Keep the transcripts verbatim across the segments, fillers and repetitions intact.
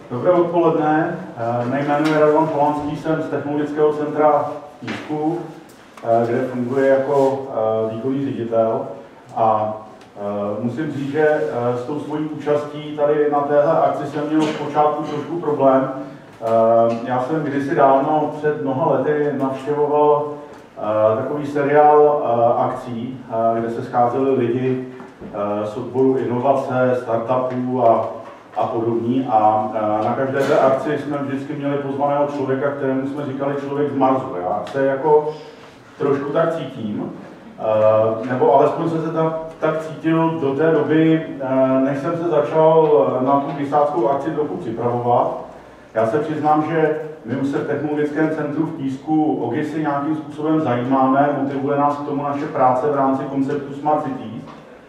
Dobré odpoledne, mé jméno je Radovan Polanský, jsem z Technologického centra v Písku, kde funguje jako výkonný ředitel a musím říct, že s tou svojí účastí tady na téhle akci jsem měl v počátku trošku problém. Já jsem kdysi dávno před mnoha lety navštěvoval takový seriál akcí, kde se scházeli lidi z odboru inovace, startupů a a podobní. A na každé té akci jsme vždycky měli pozvaného člověka, kterému jsme říkali člověk z Marsu. Já se jako trošku tak cítím, nebo alespoň jsem se tak, tak cítil do té doby, než jsem se začal na tu vysáckou akci trochu připravovat. Já se přiznám, že my už se v Technologickém centru v Písku o GISy nějakým způsobem zajímáme, motivuje nás k tomu naše práce v rámci konceptu Smart Cities,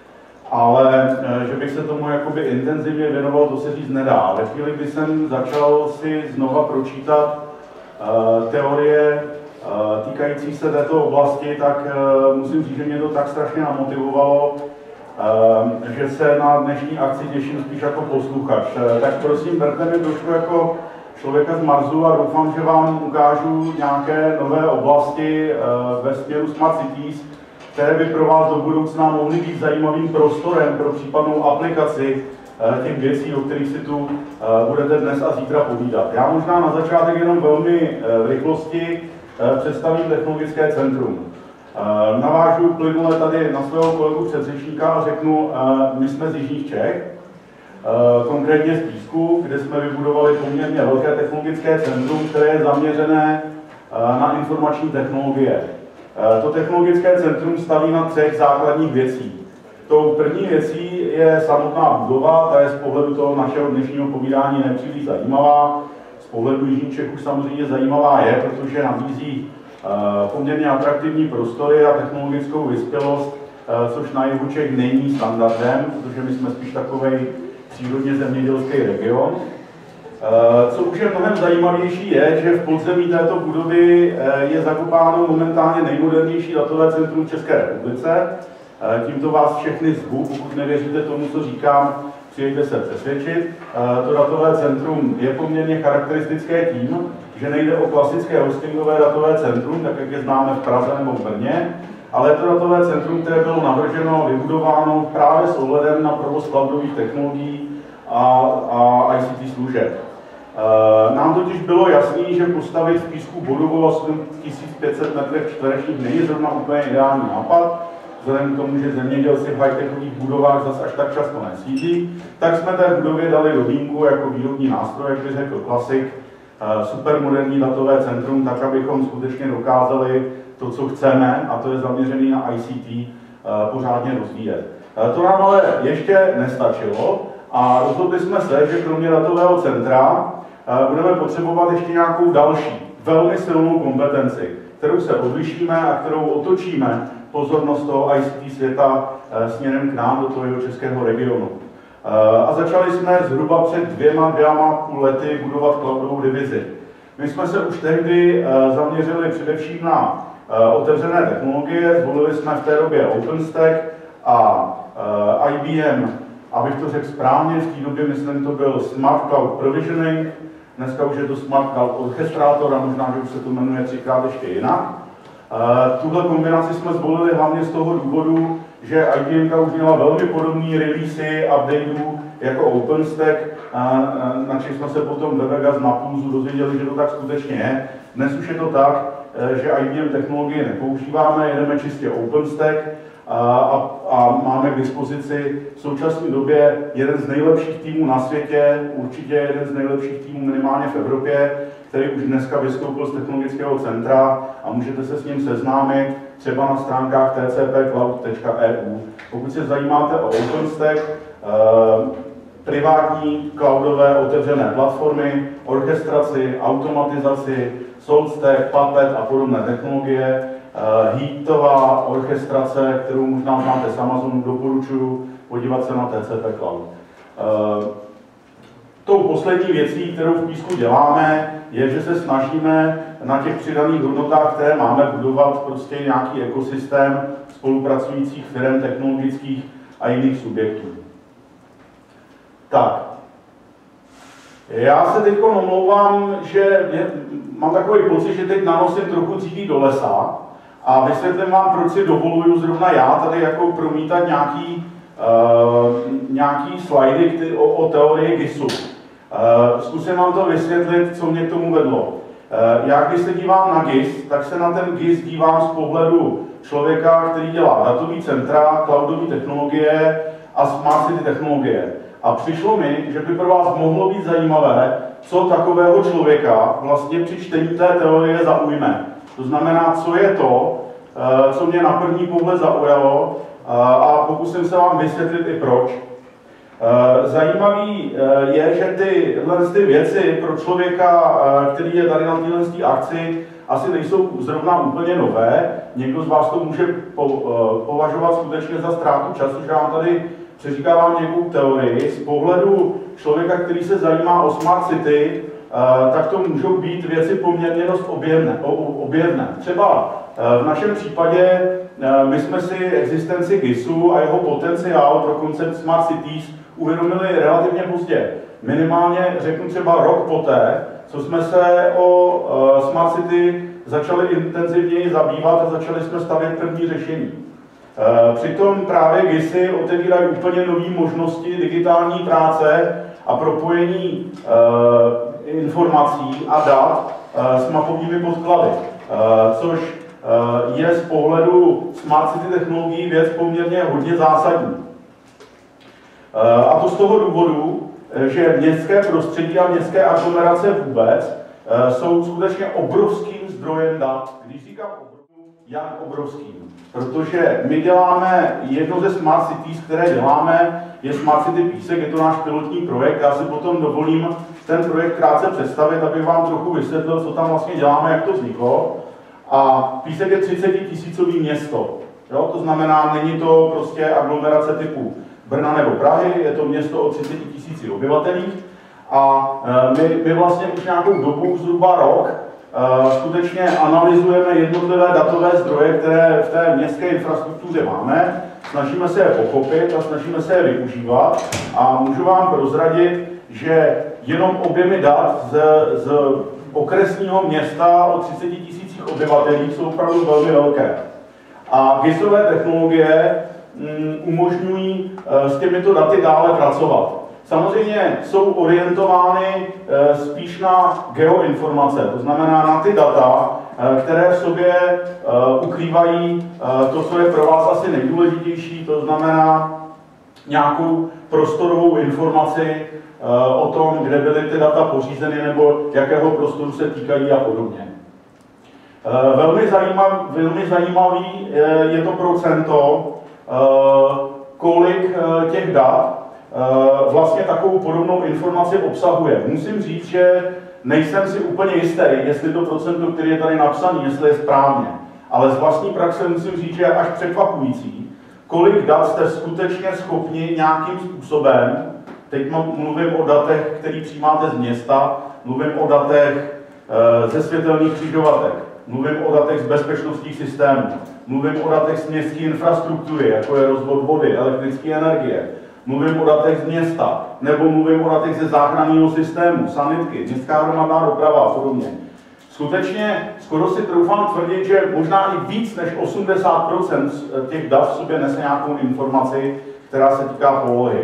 ale že bych se tomu jakoby intenzivně věnoval, to se říct nedá. Ve chvíli, kdy jsem začal si znova pročítat uh, teorie uh, týkající se této oblasti, tak uh, musím říct, že mě to tak strašně namotivovalo, uh, že se na dnešní akci těším spíš jako posluchač. Uh, tak prosím, berte mi trošku jako člověka z Marsu a doufám, že vám ukážu nějaké nové oblasti uh, ve směru Smart Cities, které by pro vás do budoucna mohly být zajímavým prostorem pro případnou aplikaci těch věcí, o kterých si tu budete dnes a zítra povídat. Já možná na začátek jenom velmi v rychlosti představím Technologické centrum. Navážu plynule tady na svého kolegu předřečníka a řeknu, my jsme z jižních Čech, konkrétně z Písku, kde jsme vybudovali poměrně velké technologické centrum, které je zaměřené na informační technologie. To Technologické centrum staví na třech základních věcí. Tou první věcí je samotná budova, ta je z pohledu toho našeho dnešního povídání nepříliš zajímavá. Z pohledu jižních Čech už samozřejmě zajímavá je, protože nabízí poměrně atraktivní prostory a technologickou vyspělost, což na jihu Čech není standardem, protože my jsme spíš takovej přírodně zemědělský region. Co už je mnohem zajímavější je, že v podzemí této budovy je zakopáno momentálně nejmodernější datové centrum v České republice. Tímto vás všechny zvu, pokud nevěříte tomu, co říkám, přijďte se přesvědčit. To datové centrum je poměrně charakteristické tím, že nejde o klasické hostingové datové centrum, tak jak je známe v Praze nebo v Brně, ale je to datové centrum, které bylo navrženo, vybudováno právě s ohledem na provoz cloudových technologií a, a I C T služeb. E, nám totiž bylo jasné, že postavit v Písku budovu osm tisíc pět set metrů čtverečních není zrovna úplně ideální nápad, vzhledem k tomu, že zemědělci v high-techových budovách zase až tak často nesídlí, tak jsme té budově dali do vínku jako výrobní nástroj, jak by řekl klasik, e, supermoderní datové centrum, tak abychom skutečně dokázali to, co chceme, a to je zaměřený na I C T, e, pořádně rozvíjet. E, to nám ale ještě nestačilo. A rozhodli jsme se, že kromě datového centra budeme potřebovat ještě nějakou další, velmi silnou kompetenci, kterou se odlišíme a kterou otočíme pozornost toho I C T světa směrem k nám do toho jeho českého regionu. A začali jsme zhruba před dvěma, dvěma půl lety budovat cloudovou divizi. My jsme se už tehdy zaměřili především na otevřené technologie, zvolili jsme v té době OpenStack a I B M. Abych to řekl správně, v té době, myslím, to byl Smart Cloud Provisioning, dneska už je to Smart Cloud Orchestrator a možná, že už se to jmenuje třikrát ještě jinak. Tuhle kombinaci jsme zvolili hlavně z toho důvodu, že I B M už měla velmi podobné releasy, updateů jako OpenStack, na čem jsme se potom ve Vegas na Pulzu dozvěděli, že to tak skutečně je. Dnes už je to tak, že I B M technologie nepoužíváme, jedeme čistě OpenStack, A, a máme k dispozici v současné době jeden z nejlepších týmů na světě, určitě jeden z nejlepších týmů minimálně v Evropě, který už dneska vystoupil z Technologického centra a můžete se s ním seznámit třeba na stránkách t c p cloud tečka e u. Pokud se zajímáte o OpenStack, eh, privátní cloudové otevřené platformy, orchestraci, automatizaci, SaltStack, Puppet a podobné technologie, Uh, Heatová orchestrace, kterou možná znáte z Amazonu, doporučuji podívat se na T C P Cloud. Uh, tou poslední věcí, kterou v Písku děláme, je, že se snažíme na těch přidaných hodnotách, které máme, budovat prostě nějaký ekosystém spolupracujících firm, technologických a jiných subjektů. Tak, Já se teď omlouvám, že mě, mám takový pocit, že teď nanosím trochu dříví do lesa a vysvětlím vám, proč si dovoluju zrovna já tady jako promítat nějaký, uh, nějaký slajdy který, o, o teorii GISu. Uh, zkusím vám to vysvětlit, co mě k tomu vedlo. Uh, já když se dívám na GIS, tak se na ten GIS dívám z pohledu člověka, který dělá datový centra, cloudové technologie a smart city technologie. A přišlo mi, že by pro vás mohlo být zajímavé, co takového člověka vlastně při čtení té teorie zaujme. To znamená, co je to, co mě na první pohled zaujalo a pokusím se vám vysvětlit i proč. Zajímavý je, že tyhle ty věci pro člověka, který je tady na této akci, asi nejsou zrovna úplně nové. Někdo z vás to může považovat skutečně za ztrátu času, že vám tady přeříkávám nějakou teorii. Z pohledu člověka, který se zajímá o smart city, tak to můžou být věci poměrně dost objevné. objevné. Třeba v našem případě my jsme si existenci GISu a jeho potenciál pro koncept smart cities uvědomili relativně pozdě. Minimálně řeknu třeba rok poté, co jsme se o smart city začali intenzivněji zabývat a začali jsme stavět první řešení. Přitom právě GISy otevírají úplně nové možnosti digitální práce a propojení informací a dat s mapovými podklady, což je z pohledu smart city technologií věc poměrně hodně zásadní. A to z toho důvodu, že městské prostředí a městské aglomerace vůbec jsou skutečně obrovským zdrojem dat. Když říkám obrovským, jak obrovským? Protože my děláme jedno ze smart cities, které děláme, je Smart City Písek, je to náš pilotní projekt. Já si potom dovolím ten projekt krátce představit, abych vám trochu vysvětlil, co tam vlastně děláme, jak to vzniklo. A Písek je třicetitisícové město. Jo? To znamená, není to prostě aglomerace typu Brna nebo Prahy, je to město o třiceti tisíci obyvatelích. A my, my vlastně už nějakou dobu, zhruba rok, skutečně analyzujeme jednotlivé datové zdroje, které v té městské infrastruktuře máme, snažíme se je pochopit a snažíme se je využívat a můžu vám prozradit, že jenom objemy dat z, z okresního města o třiceti tisících obyvatelích jsou opravdu velmi velké. A GISové technologie mm, umožňují e, s těmito daty dále pracovat. Samozřejmě jsou orientovány e, spíš na geoinformace, to znamená na ty data, e, které v sobě e, ukrývají e, to, co je pro vás asi nejdůležitější, to znamená nějakou prostorovou informaci e, o tom, kde byly ty data pořízeny nebo jakého prostoru se týkají a podobně. E, velmi, zajímav, velmi zajímavý e, je to procento, e, kolik e, těch dat vlastně takovou podobnou informaci obsahuje. Musím říct, že nejsem si úplně jistý, jestli to procento, které je tady napsané, jestli je správně. Ale z vlastní praxe musím říct, že je až překvapující, kolik dat jste skutečně schopni nějakým způsobem, teď mluvím o datech, které přijímáte z města, mluvím o datech ze světelných křižovatek, mluvím o datech z bezpečnostních systémů, mluvím o datech z městské infrastruktury, jako je rozvod vody, elektrické energie, mluvím o datech z města, nebo mluvím o datech ze záchranného systému, sanitky, městská hromadná doprava a podobně. Skutečně skoro si troufám tvrdit, že možná i víc než osmdesát procent těch dat v sobě nese nějakou informaci, která se týká polohy.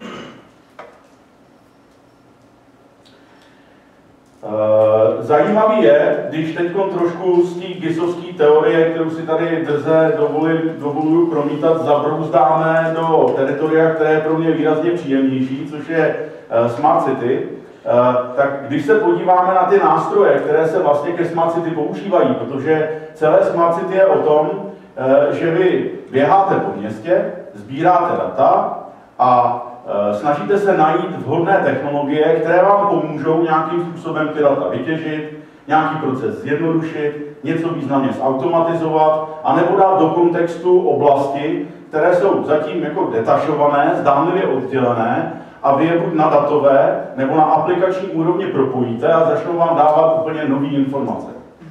Zajímavý je, když teď trošku z té GISovské teorie, kterou si tady drze dovoluji promítat, zabrouzdáme do teritoria, které je pro mě výrazně příjemnější, což je Smart City, tak když se podíváme na ty nástroje, které se vlastně ke Smart City používají, protože celé Smart City je o tom, že vy běháte po městě, sbíráte data a snažíte se najít vhodné technologie, které vám pomůžou nějakým způsobem ty data vytěžit, nějaký proces zjednodušit, něco významně zautomatizovat, anebo dát do kontextu oblasti, které jsou zatím jako detašované, zdánlivě oddělené, a vy je buď na datové nebo na aplikační úrovni propojíte a začnou vám dávat úplně nové informace.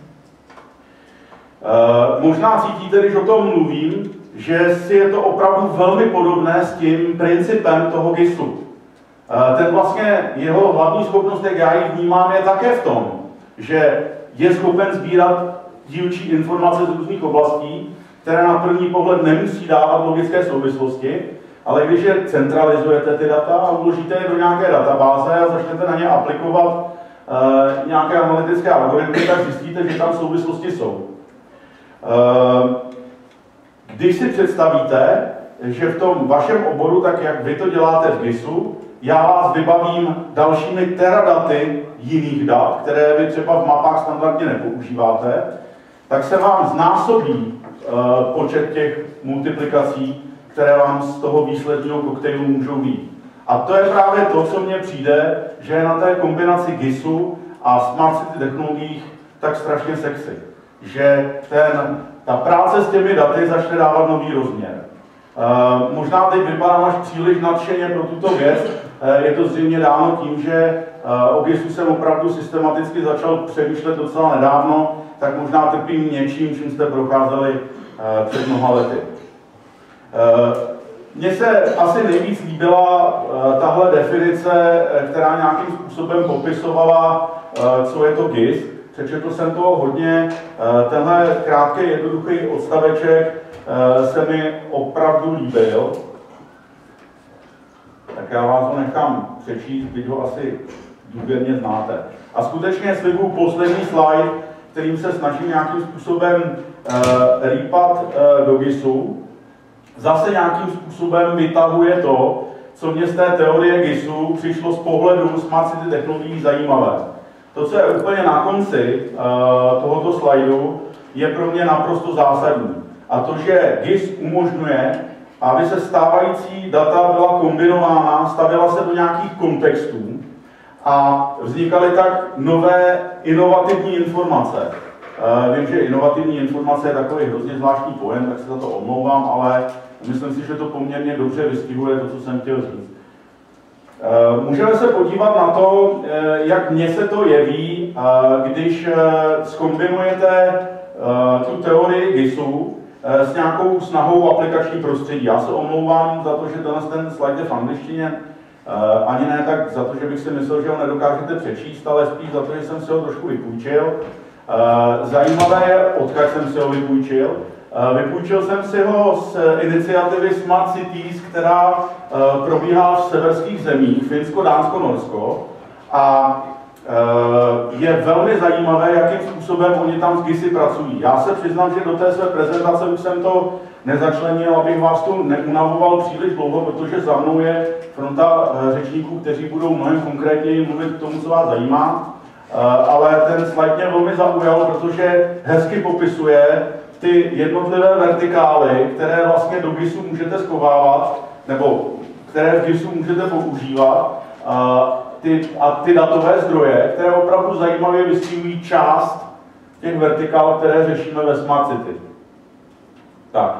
E, možná cítíte, když o tom mluvím, že si je to opravdu velmi podobné s tím principem toho GISu. Ten vlastně, jeho hlavní schopnost, jak já ji vnímám, je také v tom, že je schopen sbírat dílčí informace z různých oblastí, které na první pohled nemusí dávat logické souvislosti, ale když je centralizujete ty data a uložíte je do nějaké databáze a začnete na ně aplikovat uh, nějaké analytické algoritmy, tak zjistíte, že tam souvislosti jsou. Uh, když si představíte, že v tom vašem oboru, tak jak vy to děláte v gisu, já vás vybavím dalšími teradaty jiných dat, které vy třeba v mapách standardně nepoužíváte, tak se vám znásobí uh, počet těch multiplikací, které vám z toho výsledního koktejlu můžou být. A to je právě to, co mně přijde, že je na té kombinaci gisu a Smart City technologiích tak strašně sexy. Že ten, ta práce s těmi daty začne dávat nový rozměr. Uh, možná teď vypadám až příliš nadšeně pro tuto věc. Uh, je to zřejmě dáno tím, že uh, o gisu jsem opravdu systematicky začal přemýšlet docela nedávno, tak možná trpím něčím, čím jste procházeli uh, před mnoha lety. Mně se asi nejvíc líbila tahle definice, která nějakým způsobem popisovala, co je to gis. Přečetl jsem toho hodně. Tenhle krátký, jednoduchý odstaveček se mi opravdu líbil. Tak já vás ho nechám přečíst, byť ho asi důvěrně znáte. A skutečně slibuju poslední slide, kterým se snažím nějakým způsobem rýpat do gisu. Zase nějakým způsobem vytahuje to, co mě z té teorie gisu přišlo z pohledu Smart City technologií zajímavé. To, co je úplně na konci uh, tohoto slajdu, je pro mě naprosto zásadní. A to, že gis umožňuje, aby se stávající data byla kombinována, stavěla se do nějakých kontextů a vznikaly tak nové inovativní informace. Uh, vím, že inovativní informace je takový hrozně zvláštní pojem, tak se za to omlouvám, ale myslím si, že to poměrně dobře vystihuje to, co jsem chtěl říct. Uh, můžeme se podívat na to, uh, jak mně se to jeví, uh, když uh, zkombinujete uh, tu teorii gisu uh, s nějakou snahou aplikační prostředí. Já se omlouvám za to, že tenhle ten slide je v angličtině, uh, ani ne tak za to, že bych si myslel, že ho nedokážete přečíst, ale spíš za to, že jsem si ho trošku vypůjčil. Zajímavé je, odkud jsem si ho vypůjčil. Vypůjčil jsem si ho z iniciativy Smart Cities, která probíhá v severských zemích, Finsko, Dánsko, Norsko. A je velmi zajímavé, jakým způsobem oni tam s gisy pracují. Já se přiznám, že do té své prezentace už jsem to nezačlenil, abych vás tu neunavoval příliš dlouho, protože za mnou je fronta řečníků, kteří budou mnohem konkrétněji mluvit k tomu, co vás zajímá. Ale ten slide mě velmi zaujal, protože hezky popisuje ty jednotlivé vertikály, které vlastně do gisu můžete schovávat, nebo které v gisu můžete používat, a ty, a ty datové zdroje, které opravdu zajímavě vystihují část těch vertikál, které řešíme ve Smart City. Tak.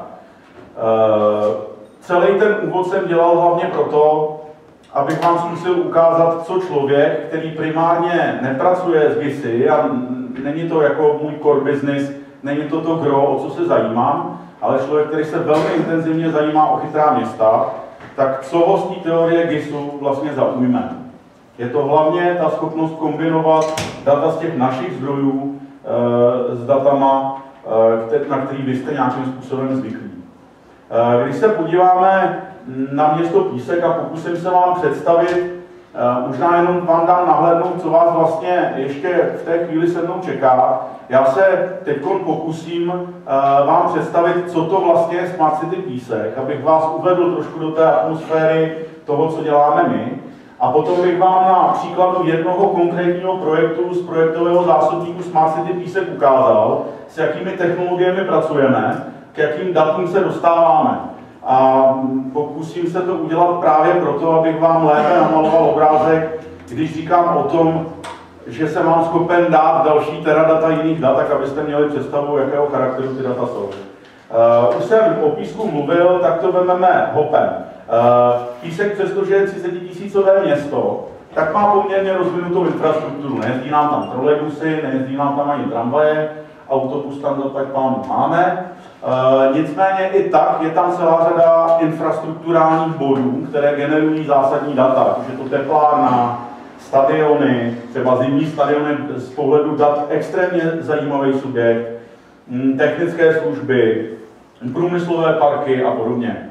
E, celý ten úvod jsem dělal hlavně proto, abych vám zkusil ukázat, co člověk, který primárně nepracuje s gisy a není to jako můj core business, není to to gro, o co se zajímám, ale člověk, který se velmi intenzivně zajímá o chytrá města, tak co ho z té teorie gisu vlastně zaujme. Je to hlavně ta schopnost kombinovat data z těch našich zdrojů e, s datama, e, na který vy jste nějakým způsobem zvyklí. E, když se podíváme na město Písek a pokusím se vám představit, možná jenom vám dám nahlédnout, co vás vlastně ještě v té chvíli se mnou čeká. Já se teď pokusím vám představit, co to vlastně je Smart City Písek, abych vás uvedl trošku do té atmosféry toho, co děláme my. A potom bych vám na příkladu jednoho konkrétního projektu z projektového zásobníku Smart City Písek ukázal, s jakými technologiemi pracujeme, k jakým datům se dostáváme. A pokusím se to udělat právě proto, abych vám lépe namaloval obrázek, když říkám o tom, že jsem vám schopen dát další teradata jiných dat, tak abyste měli představu, jakého charakteru ty data jsou. Uh, už jsem o Písku mluvil, tak to vezmeme hopem. Uh, Písek, přestože je třicetitisícové město, tak má poměrně rozvinutou infrastrukturu. Nejezdí nám tam trolejbusy, nejezdí nám tam ani tramvaje, autobus tam zaplať pánu máme. E, nicméně i tak je tam celá řada infrastrukturálních bodů, které generují zásadní data, už je to teplárna, stadiony, třeba zimní stadiony z pohledu dat extrémně zajímavý subjekt, technické služby, průmyslové parky a podobně.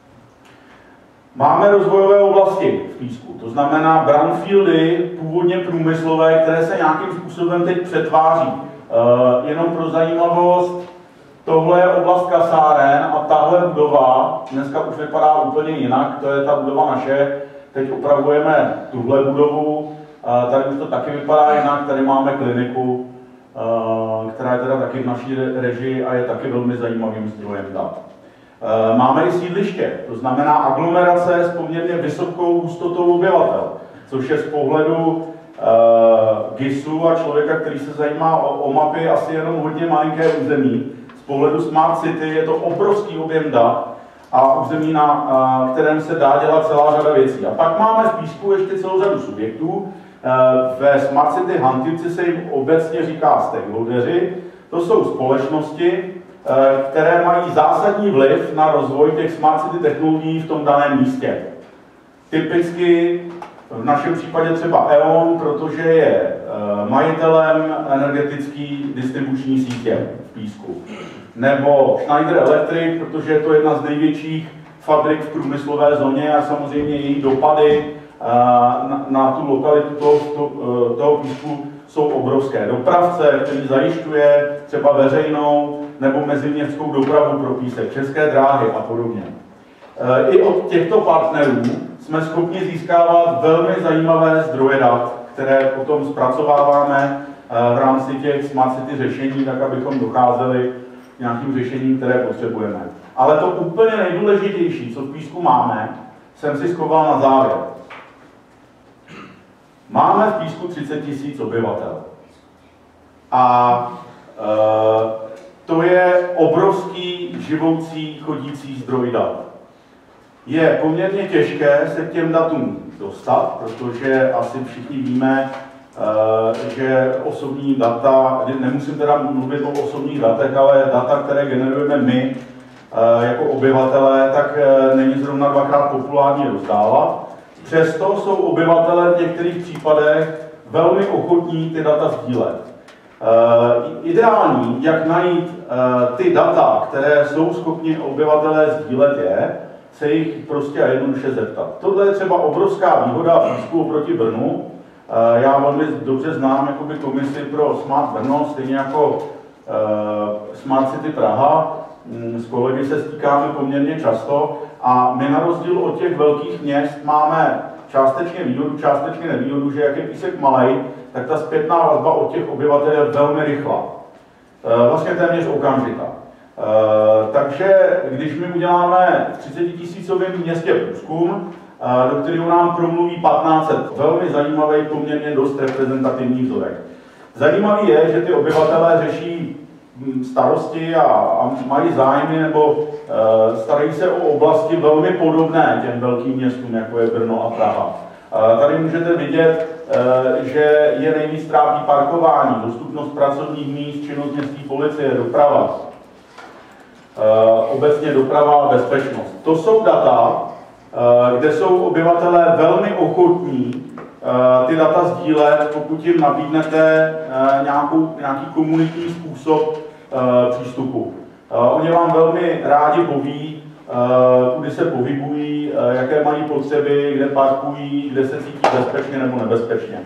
Máme rozvojové oblasti v Písku, to znamená brownfieldy, původně průmyslové, které se nějakým způsobem teď přetváří. E, jenom pro zajímavost, tohle je oblast kasáren a tahle budova dneska už vypadá úplně jinak, to je ta budova naše. Teď opravujeme tuhle budovu, tady už to taky vypadá jinak, tady máme kliniku, která je teda taky v naší režii a je taky velmi zajímavým zdrojem dat. Máme i sídliště, to znamená aglomerace s poměrně vysokou hustotou obyvatel, což je z pohledu G I S u a člověka, který se zajímá o, o mapy, asi jenom hodně malinké území. Z pohledu Smart City je to obrovský objem dat a území, na kterém se dá dělat celá řada věcí. A pak máme v Písku ještě celou řadu subjektů. Ve Smart City Hantivci se jim obecně říká stakeholdeři. To jsou společnosti, které mají zásadní vliv na rozvoj těch Smart City technologií v tom daném místě. Typicky v našem případě třeba E O N, protože je majitelem energetické distribuční sítě v Písku. Nebo Schneider Electric, protože je to jedna z největších fabrik v průmyslové zóně a samozřejmě její dopady na, na tu lokalitu toho, toho Písku jsou obrovské. Dopravce, který zajišťuje třeba veřejnou nebo meziměstskou dopravu pro Písek, České dráhy a podobně. I od těchto partnerů jsme schopni získávat velmi zajímavé zdroje dat, které potom zpracováváme v rámci těch Smart City řešení, tak abychom docházeli k nějakým řešením, které potřebujeme. Ale to úplně nejdůležitější, co v Písku máme, jsem si schoval na závěr. Máme v Písku třicet tisíc obyvatel. A e, to je obrovský živoucí chodící zdroj dat. Je poměrně těžké se k těm datům dostat, protože asi všichni víme, že osobní data, nemusím teda mluvit o osobních datech, ale data, které generujeme my jako obyvatelé, tak není zrovna dvakrát populárně rozdávat. Přesto jsou obyvatelé v některých případech velmi ochotní ty data sdílet. Ideální, jak najít ty data, které jsou schopni obyvatelé sdílet, je se jich prostě a jednoduše zeptat. Tohle je třeba obrovská výhoda v Písku oproti Brnu. Já velmi dobře znám jakoby komisi pro Smart Brno, stejně jako uh, Smart City Praha. S kolegy se stýkáme poměrně často a my na rozdíl od těch velkých měst máme částečně výhodu, částečně nevýhodu, že jak je Písek malej, tak ta zpětná vazba od těch obyvatel je velmi rychlá. Uh, vlastně téměř okamžitá. Uh, takže když my uděláme v třicetitisícovém městě průzkum, do kterého nám promluví patnáct set velmi zajímavý, poměrně dost reprezentativní vzorek. Zajímavý je, že ty obyvatelé řeší starosti a, a mají zájmy nebo e, starají se o oblasti velmi podobné těm velkým městům, jako je Brno a Praha. E, tady můžete vidět, e, že je nejvíc trápí parkování, dostupnost pracovních míst, činnost městské policie, doprava, e, obecně doprava a bezpečnost. To jsou data, kde jsou obyvatelé velmi ochotní ty data sdílet, pokud jim nabídnete nějakou, nějaký komunitní způsob přístupu. Oni vám velmi rádi poví, kudy se pohybují, jaké mají potřeby, kde parkují, kde se cítí bezpečně nebo nebezpečně.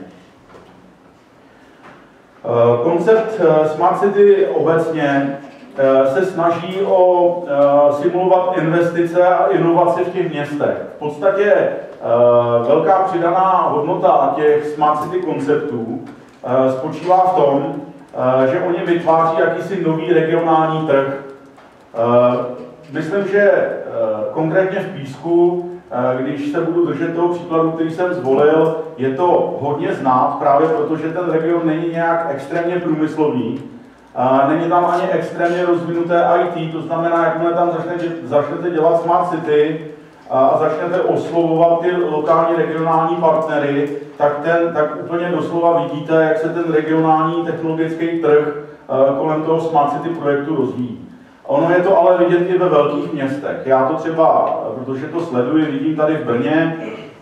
Koncept Smart City obecně se snaží o simulovat investice a inovace v těch městech. V podstatě velká přidaná hodnota těch Smart City konceptů spočívá v tom, že oni vytváří jakýsi nový regionální trh. Myslím, že konkrétně v Písku, když se budu držet toho příkladu, který jsem zvolil, je to hodně znát, právě protože ten region není nějak extrémně průmyslový. Není tam ani extrémně rozvinuté I T, to znamená, jakmile tam začnete, začnete dělat Smart City a začnete oslovovat ty lokální regionální partnery, tak, ten, tak úplně doslova vidíte, jak se ten regionální technologický trh kolem toho Smart City projektu rozvíjí. Ono je to ale vidět i ve velkých městech. Já to třeba, protože to sleduji, vidím tady v Brně,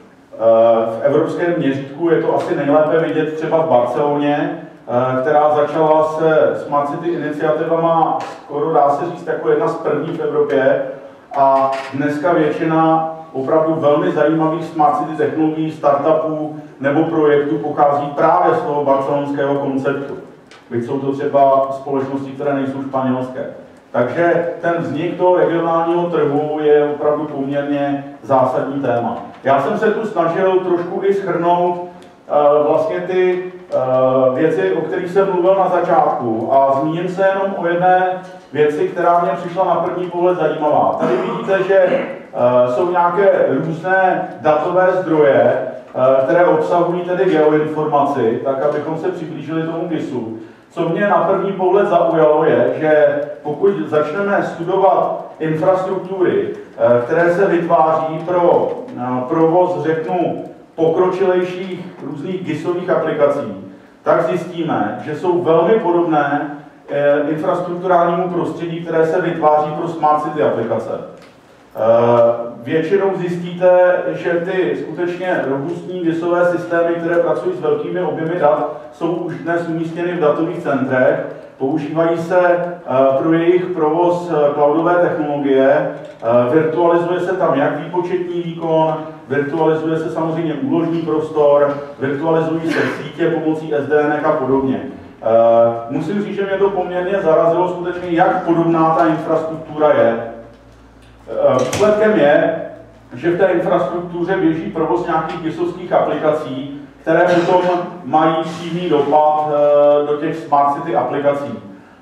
v evropském měřítku je to asi nejlépe vidět třeba v Barceloně, která začala se Smart City iniciativama, skoro dá se říct, jako jedna z prvních v Evropě. A dneska většina opravdu velmi zajímavých Smart City technologií, startupů nebo projektů pochází právě z toho barcelonského konceptu. Byť jsou to třeba společnosti, které nejsou španělské. Takže ten vznik toho regionálního trhu je opravdu poměrně zásadní téma. Já jsem se tu snažil trošku i shrnout uh, vlastně ty uh, věci, o kterých jsem mluvil na začátku, a zmíním se jenom o jedné věci, která mě přišla na první pohled zajímavá. Tady vidíte, že uh, jsou nějaké různé datové zdroje, uh, které obsahují tedy geoinformaci, tak abychom se přiblížili tomu GISu. Co mě na první pohled zaujalo je, že pokud začneme studovat infrastruktury, které se vytváří pro provoz, řeknu, pokročilejších různých GISových aplikací, tak zjistíme, že jsou velmi podobné infrastrukturálnímu prostředí, které se vytváří pro Smart City aplikace. Většinou zjistíte, že ty skutečně robustní GISové systémy, které pracují s velkými objemy dat, jsou už dnes umístěny v datových centrech, používají se pro jejich provoz cloudové technologie, virtualizuje se tam jak výpočetní výkon, virtualizuje se samozřejmě úložní prostor, virtualizují se sítě pomocí S D N a podobně. Musím říct, že mě to poměrně zarazilo skutečně, jak podobná ta infrastruktura je. Výsledkem je, že v té infrastruktuře běží provoz nějakých GISovských aplikací, které potom mají přímý dopad do těch Smart City aplikací.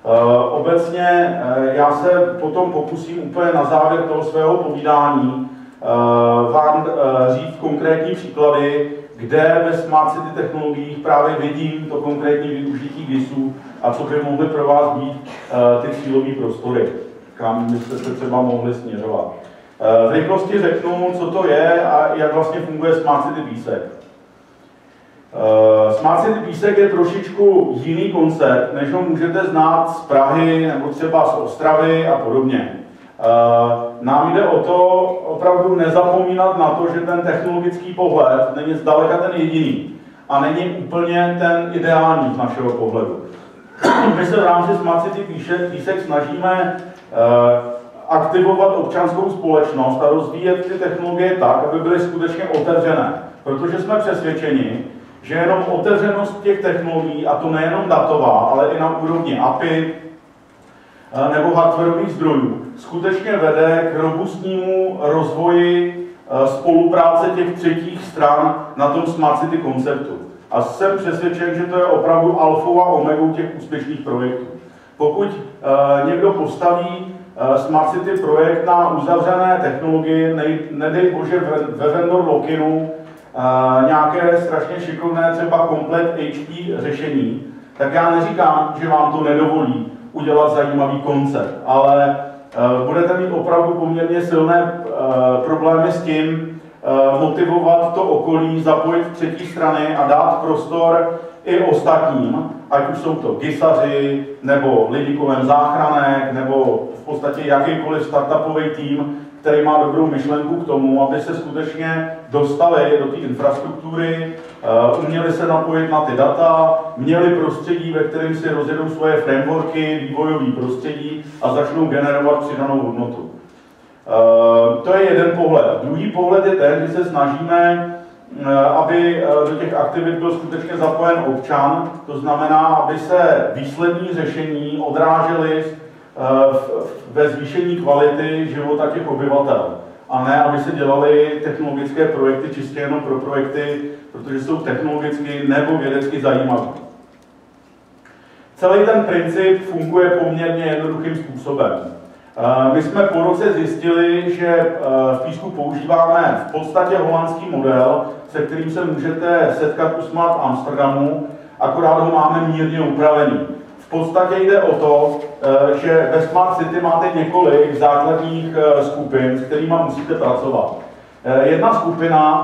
Obecně já se potom pokusím úplně na závěr toho svého povídání vám říct konkrétní příklady, kde ve Smart City technologiích právě vidím to konkrétní využití GISů a co by mohly pro vás být ty cílové prostory, kam byste se třeba mohli směřovat. V rychlosti řeknu, co to je a jak vlastně funguje Smart City Písek. Smart City Písek je trošičku jiný koncept, než ho můžete znát z Prahy nebo třeba z Ostravy a podobně. Nám jde o to opravdu nezapomínat na to, že ten technologický pohled není zdaleka ten jediný a není úplně ten ideální z našeho pohledu. My se v rámci Smart City Písek snažíme aktivovat občanskou společnost a rozvíjet ty technologie tak, aby byly skutečně otevřené. Protože jsme přesvědčeni, že jenom otevřenost těch technologií, a to nejenom datová, ale i na úrovni A P I nebo hardwarových zdrojů, skutečně vede k robustnímu rozvoji spolupráce těch třetích stran na tom Smart City konceptu. A jsem přesvědčen, že to je opravdu alfou a omegou těch úspěšných projektů. Pokud někdo postaví Smart City projekt na uzavřené technologii, nej, nedej bože ve vendor lock-inu, nějaké strašně šikovné, třeba komplet H P řešení, tak já neříkám, že vám to nedovolí udělat zajímavý koncept, ale budete mít opravdu poměrně silné problémy s tím motivovat to okolí, zapojit třetí strany a dát prostor i ostatním, ať už jsou to gisaři, nebo lidi kolem záchranek, nebo v podstatě jakýkoliv startupový tým, který má dobrou myšlenku k tomu, aby se skutečně dostali do té infrastruktury, uměli se napojit na ty data, měli prostředí, ve kterém si rozjedou svoje frameworky, vývojové prostředí a začnou generovat přidanou hodnotu. To je jeden pohled. Druhý pohled je ten, že se snažíme, aby do těch aktivit byl skutečně zapojen občan, to znamená, aby se výslední řešení odrážely ve zvýšení kvality života těch obyvatel. A ne, aby se dělaly technologické projekty čistě jenom pro projekty, protože jsou technologicky nebo vědecky zajímavé. Celý ten princip funguje poměrně jednoduchým způsobem. My jsme po roce zjistili, že v Písku používáme v podstatě holandský model, se kterým se můžete setkat u Smart Amsterdamu, akorát ho máme mírně upravený. V podstatě jde o to, že ve Smart City máte několik základních skupin, s kterými musíte pracovat. Jedna skupina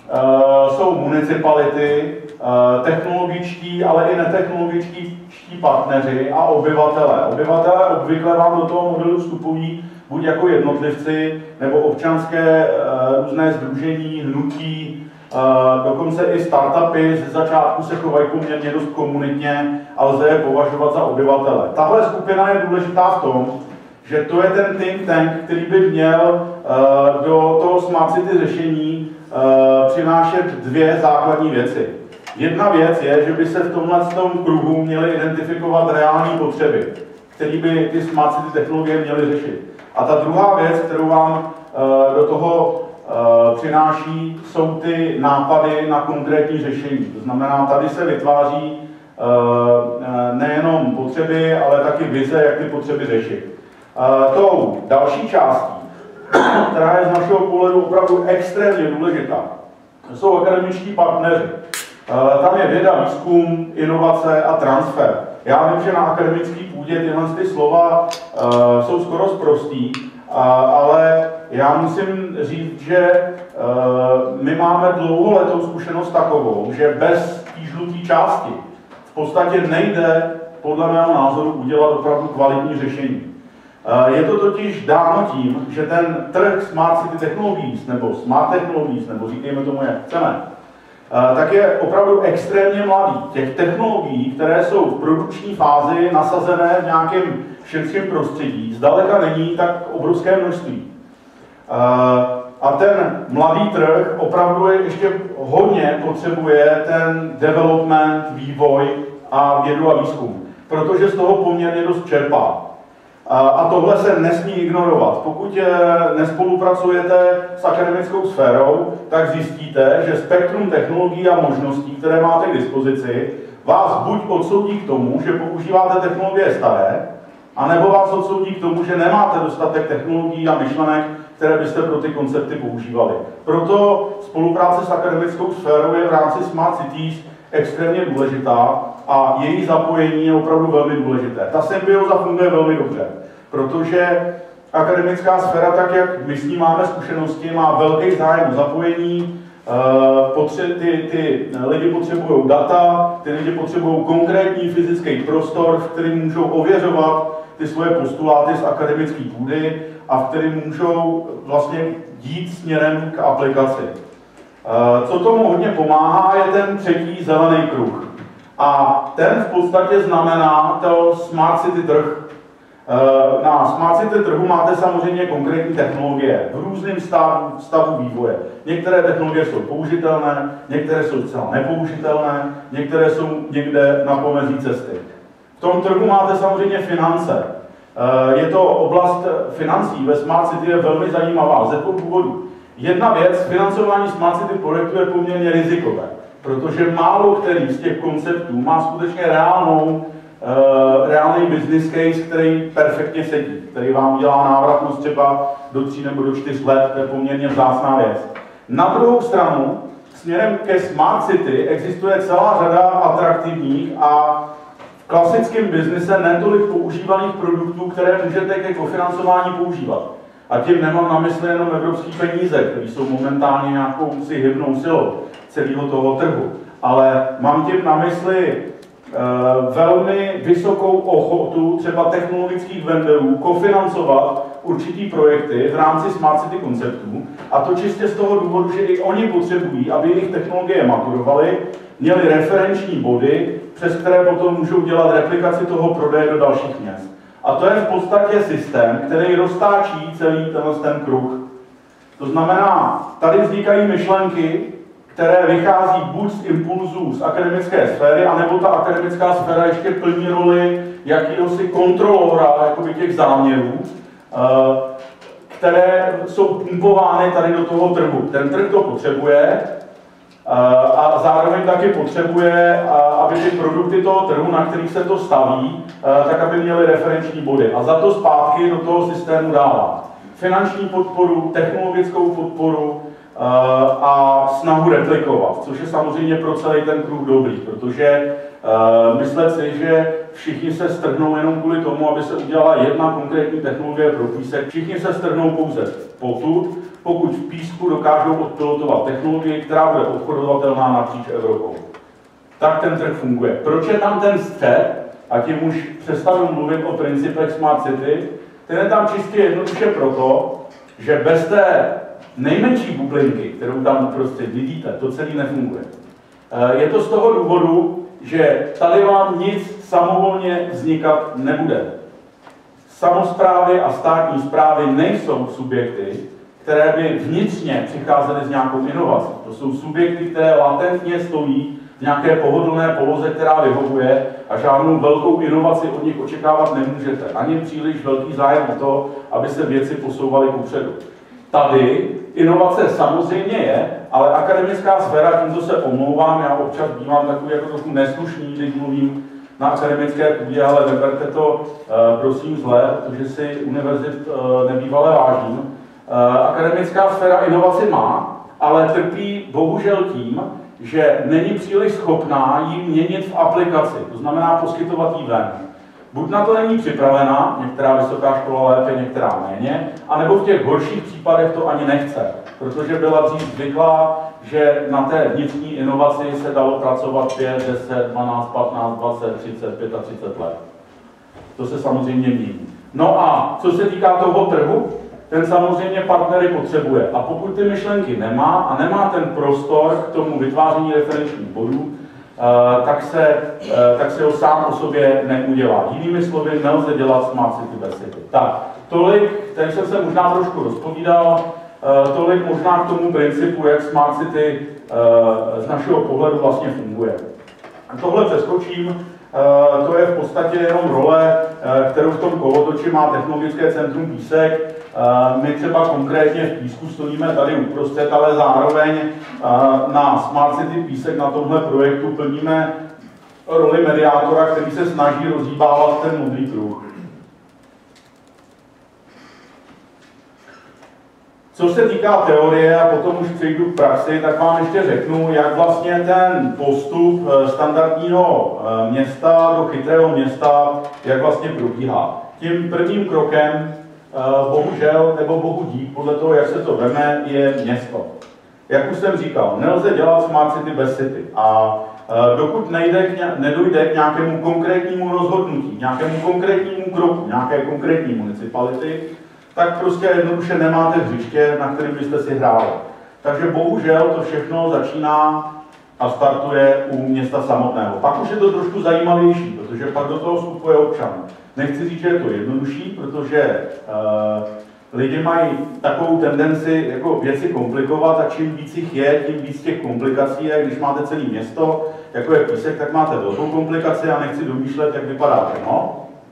jsou municipality, technologičtí, ale i netechnologičtí partneři a obyvatele. Obyvatele obvykle vám do toho modelu vstupují buď jako jednotlivci, nebo občanské různé sdružení, hnutí, dokonce i startupy ze začátku se chovají poměrně dost komunitně a lze je považovat za obyvatele. Tahle skupina je důležitá v tom, že to je ten think tank, který by měl do toho smart city řešení přinášet dvě základní věci. Jedna věc je, že by se v tomhle tom kruhu měly identifikovat reální potřeby, které by ty smart city technologie měly řešit. A ta druhá věc, kterou vám do toho přináší, jsou ty nápady na konkrétní řešení. To znamená, tady se vytváří nejenom potřeby, ale taky vize, jak ty potřeby řešit. Tou další částí, která je z našeho pohledu opravdu extrémně důležitá, jsou akademičtí partneři. Tam je věda, výzkum, inovace a transfer. Já vím, že na akademické půdě tyhle ty slova uh, jsou skoro sprostý, uh, ale já musím říct, že uh, my máme dlouholetou zkušenost takovou, že bez té žluté části v podstatě nejde, podle mého názoru, udělat opravdu kvalitní řešení. Uh, je to totiž dáno tím, že ten trh Smart City Technologies, nebo Smart Technologies, nebo říkejme tomu, jak chceme, tak je opravdu extrémně mladý. Těch technologií, které jsou v produkční fázi nasazené v nějakém širším prostředí, zdaleka není tak obrovské množství. A ten mladý trh opravdu ještě hodně potřebuje ten development, vývoj a vědu a výzkum, protože z toho poměrně dost čerpá. A tohle se nesmí ignorovat. Pokud nespolupracujete s akademickou sférou, tak zjistíte, že spektrum technologií a možností, které máte k dispozici, vás buď odsoudí k tomu, že používáte technologie staré, anebo vás odsoudí k tomu, že nemáte dostatek technologií a myšlenek, které byste pro ty koncepty používali. Proto spolupráce s akademickou sférou je v rámci Smart Cities extrémně důležitá a její zapojení je opravdu velmi důležité. Ta symbioza funguje velmi dobře, protože akademická sféra, tak jak my s ní máme zkušenosti, má velký zájem o zapojení, ty, ty lidi potřebují data, ty lidi potřebují konkrétní fyzický prostor, v kterém můžou ověřovat ty svoje postuláty z akademické půdy a v kterém můžou vlastně jít směrem k aplikaci. Co tomu hodně pomáhá, je ten třetí zelený kruh. A ten v podstatě znamená to Smart City trh. Na Smart City trhu máte samozřejmě konkrétní technologie v různém stavu, stavu vývoje. Některé technologie jsou použitelné, některé jsou zcela nepoužitelné, některé jsou někde na pomezí cesty. V tom trhu máte samozřejmě finance. Je to oblast financí ve Smart City je velmi zajímavá ze dvou důvodů. Jedna věc, financování Smart City projektu je poměrně rizikové, protože málo který z těch konceptů má skutečně reálnou, uh, reálný business case, který perfektně sedí, který vám udělá návratnost třeba do tří nebo do čtyř let, to je poměrně vzácná věc. Na druhou stranu, směrem ke Smart City existuje celá řada atraktivních a v klasickém biznise netolik používaných produktů, které můžete ke kofinancování používat. A tím nemám na mysli jenom evropské peníze, které jsou momentálně nějakou si hybnou silou celého toho trhu. Ale mám tím na mysli e, velmi vysokou ochotu třeba technologických vendorů kofinancovat určitý projekty v rámci Smart City konceptů. A to čistě z toho důvodu, že i oni potřebují, aby jejich technologie maturovaly, měli referenční body, přes které potom můžou dělat replikaci toho prodeje do dalších měst. A to je v podstatě systém, který roztáčí celý tenhle ten kruh. To znamená, tady vznikají myšlenky, které vychází buď z impulzů z akademické sféry, anebo ta akademická sféra ještě plní roli jakýhosi kontrolora jakoby těch záměrů, které jsou pumpovány tady do toho trhu. Ten trh to potřebuje a zároveň taky potřebuje, aby ty produkty toho trhu, na kterých se to staví, tak aby měly referenční body. A za to zpátky do toho systému dává finanční podporu, technologickou podporu a snahu replikovat, což je samozřejmě pro celý ten kruh dobrý, protože myslet si, že všichni se strhnou jenom kvůli tomu, aby se udělala jedna konkrétní technologie pro písek, všichni se strhnou pouze potud, pokud v Písku dokážou odpilotovat technologii, která bude obchodovatelná napříč Evropou. Tak ten trh funguje. Proč je tam ten střed, a tím už přestanu mluvit o principech Smart City, ten je tam čistě jednoduše proto, že bez té nejmenší bublinky, kterou tam prostě vidíte, to celé nefunguje. Je to z toho důvodu, že tady vám nic samovolně vznikat nebude. Samosprávy a státní správy nejsou subjekty, které by vnitřně přicházely s nějakou inovací. To jsou subjekty, které latentně stojí v nějaké pohodlné poloze, která vyhovuje a žádnou velkou inovaci od nich očekávat nemůžete. Ani příliš velký zájem o to, aby se věci posouvaly kupředu. Tady inovace samozřejmě je, ale akademická sféra, tímto se omlouvám, já občas bývám takový jako trochu neslušný, když mluvím na akademické půdě, ale neberte to prosím zle, protože si univerzit nebývale vážím. Akademická sféra inovaci má, ale trpí bohužel tím, že není příliš schopná ji měnit v aplikaci, to znamená poskytovat jí ven. Buď na to není připravena, některá vysoká škola lépe, některá méně, anebo v těch horších případech to ani nechce, protože byla dřív zvyklá, že na té vnitřní inovaci se dalo pracovat pět, deset, dvanáct, patnáct, dvacet, třicet, třicet pět let. To se samozřejmě mění. No a co se týká toho trhu, ten samozřejmě partnery potřebuje. A pokud ty myšlenky nemá a nemá ten prostor k tomu vytváření referenčních bodů, tak se, tak se ho sám o sobě neudělá. Jinými slovy, nelze dělat Smart City bez City. Tak, tolik, tady jsem se možná trošku rozpovídal, tolik možná k tomu principu, jak Smart City z našeho pohledu vlastně funguje. Tohle přeskočím, to je v podstatě jenom role, kterou v tom kolotoči má Technologické centrum Písek. My třeba konkrétně v Písku stojíme tady uprostřed, ale zároveň na Smart City Písek na tomhle projektu plníme roli mediátora, který se snaží rozhýbávat ten modrý kruh. Co se týká teorie, a potom už přejdu k praxi, tak vám ještě řeknu, jak vlastně ten postup standardního města do chytrého města, jak vlastně probíhá. Tím prvním krokem, bohužel, nebo bohu dík, podle toho, jak se to veme, je město. Jak už jsem říkal, nelze dělat Smart City bez City. A dokud nejde, nedojde k nějakému konkrétnímu rozhodnutí, nějakému konkrétnímu kroku, nějaké konkrétní municipality, tak prostě jednoduše nemáte hřiště, na kterém byste si hráli. Takže bohužel to všechno začíná a startuje u města samotného. Pak už je to trošku zajímavější, protože pak do toho vstupuje občan. Nechci říct, že je to jednodušší, protože uh, lidi mají takovou tendenci jako věci komplikovat a čím víc jich je, tím víc těch komplikací je. Když máte celé město, jako je Písek, tak máte velkou komplikaci a nechci domýšlet, jak vypadá no.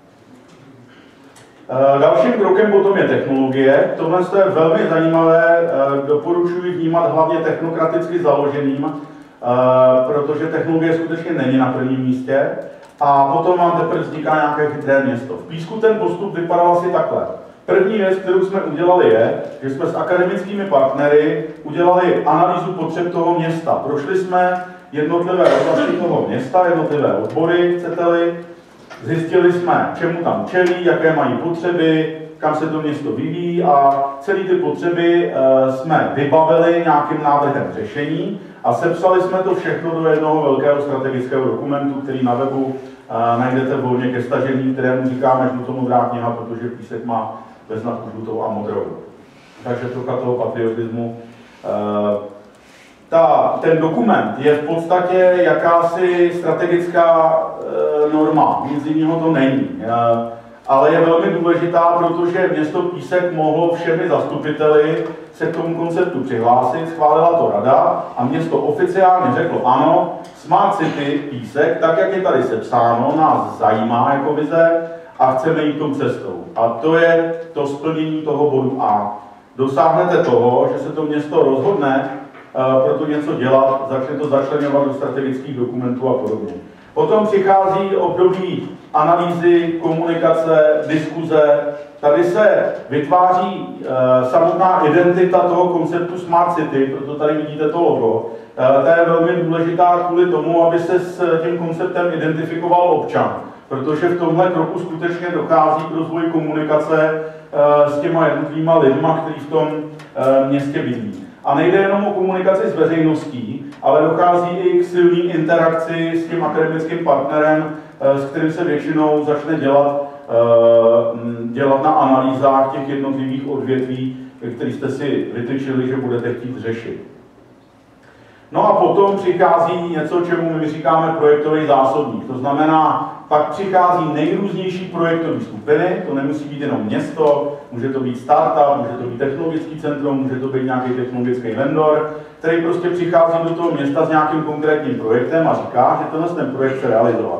Dalším krokem potom je technologie. Tohle je velmi zajímavé, doporučuji vnímat hlavně technokraticky založeným, protože technologie skutečně není na prvním místě. A potom vám teprve vzniká nějaké chytré město. V Písku ten postup vypadal asi takhle. První věc, kterou jsme udělali, je, že jsme s akademickými partnery udělali analýzu potřeb toho města. Prošli jsme jednotlivé oblasti toho města, jednotlivé odbory, chcete-li. Zjistili jsme, čemu tam čelí, jaké mají potřeby, kam se to město vyvíjí a celé ty potřeby e, jsme vybavili nějakým návrhem řešení a sepsali jsme to všechno do jednoho velkého strategického dokumentu, který na webu e, najdete volně ke stažení, kterému říkáme žlutomodrá kniha, protože Písek má ve znaku žlutou a modrou. Takže trocha toho patriotismu. E, Ta, ten dokument je v podstatě jakási strategická e, norma, nic jiného to není. E, ale je velmi důležitá, protože město Písek mohlo všemi zastupiteli se k tomu konceptu přihlásit, schválila to rada a město oficiálně řeklo ano, Smart City Písek, tak jak je tady sepsáno, nás zajímá jako vize a chceme jít tou cestou. A to je to splnění toho bodu A. Dosáhnete toho, že se to město rozhodne proto něco dělat, začne to začleňovat do strategických dokumentů a podobně. Potom přichází období analýzy, komunikace, diskuze. Tady se vytváří e, samotná identita toho konceptu Smart City, proto tady vidíte to logo. E, ta je velmi důležitá kvůli tomu, aby se s tím konceptem identifikoval občan. protože v tomhle kroku skutečně dochází k rozvoji komunikace s těma jednotlivýma lidma, kteří v tom městě bydlí. A nejde jenom o komunikaci s veřejností, ale dochází i k silné interakci s tím akademickým partnerem, s kterým se většinou začne dělat, dělat na analýzách těch jednotlivých odvětví, které jste si vytyčili, že budete chtít řešit. No a potom přichází něco, čemu my říkáme projektový zásobník. To znamená, pak přichází nejrůznější projektové skupiny, to nemusí být jenom město, může to být startup, může to být technologický centrum, může to být nějaký technologický vendor, který prostě přichází do toho města s nějakým konkrétním projektem a říká, že tenhle ten projekt chce realizovat.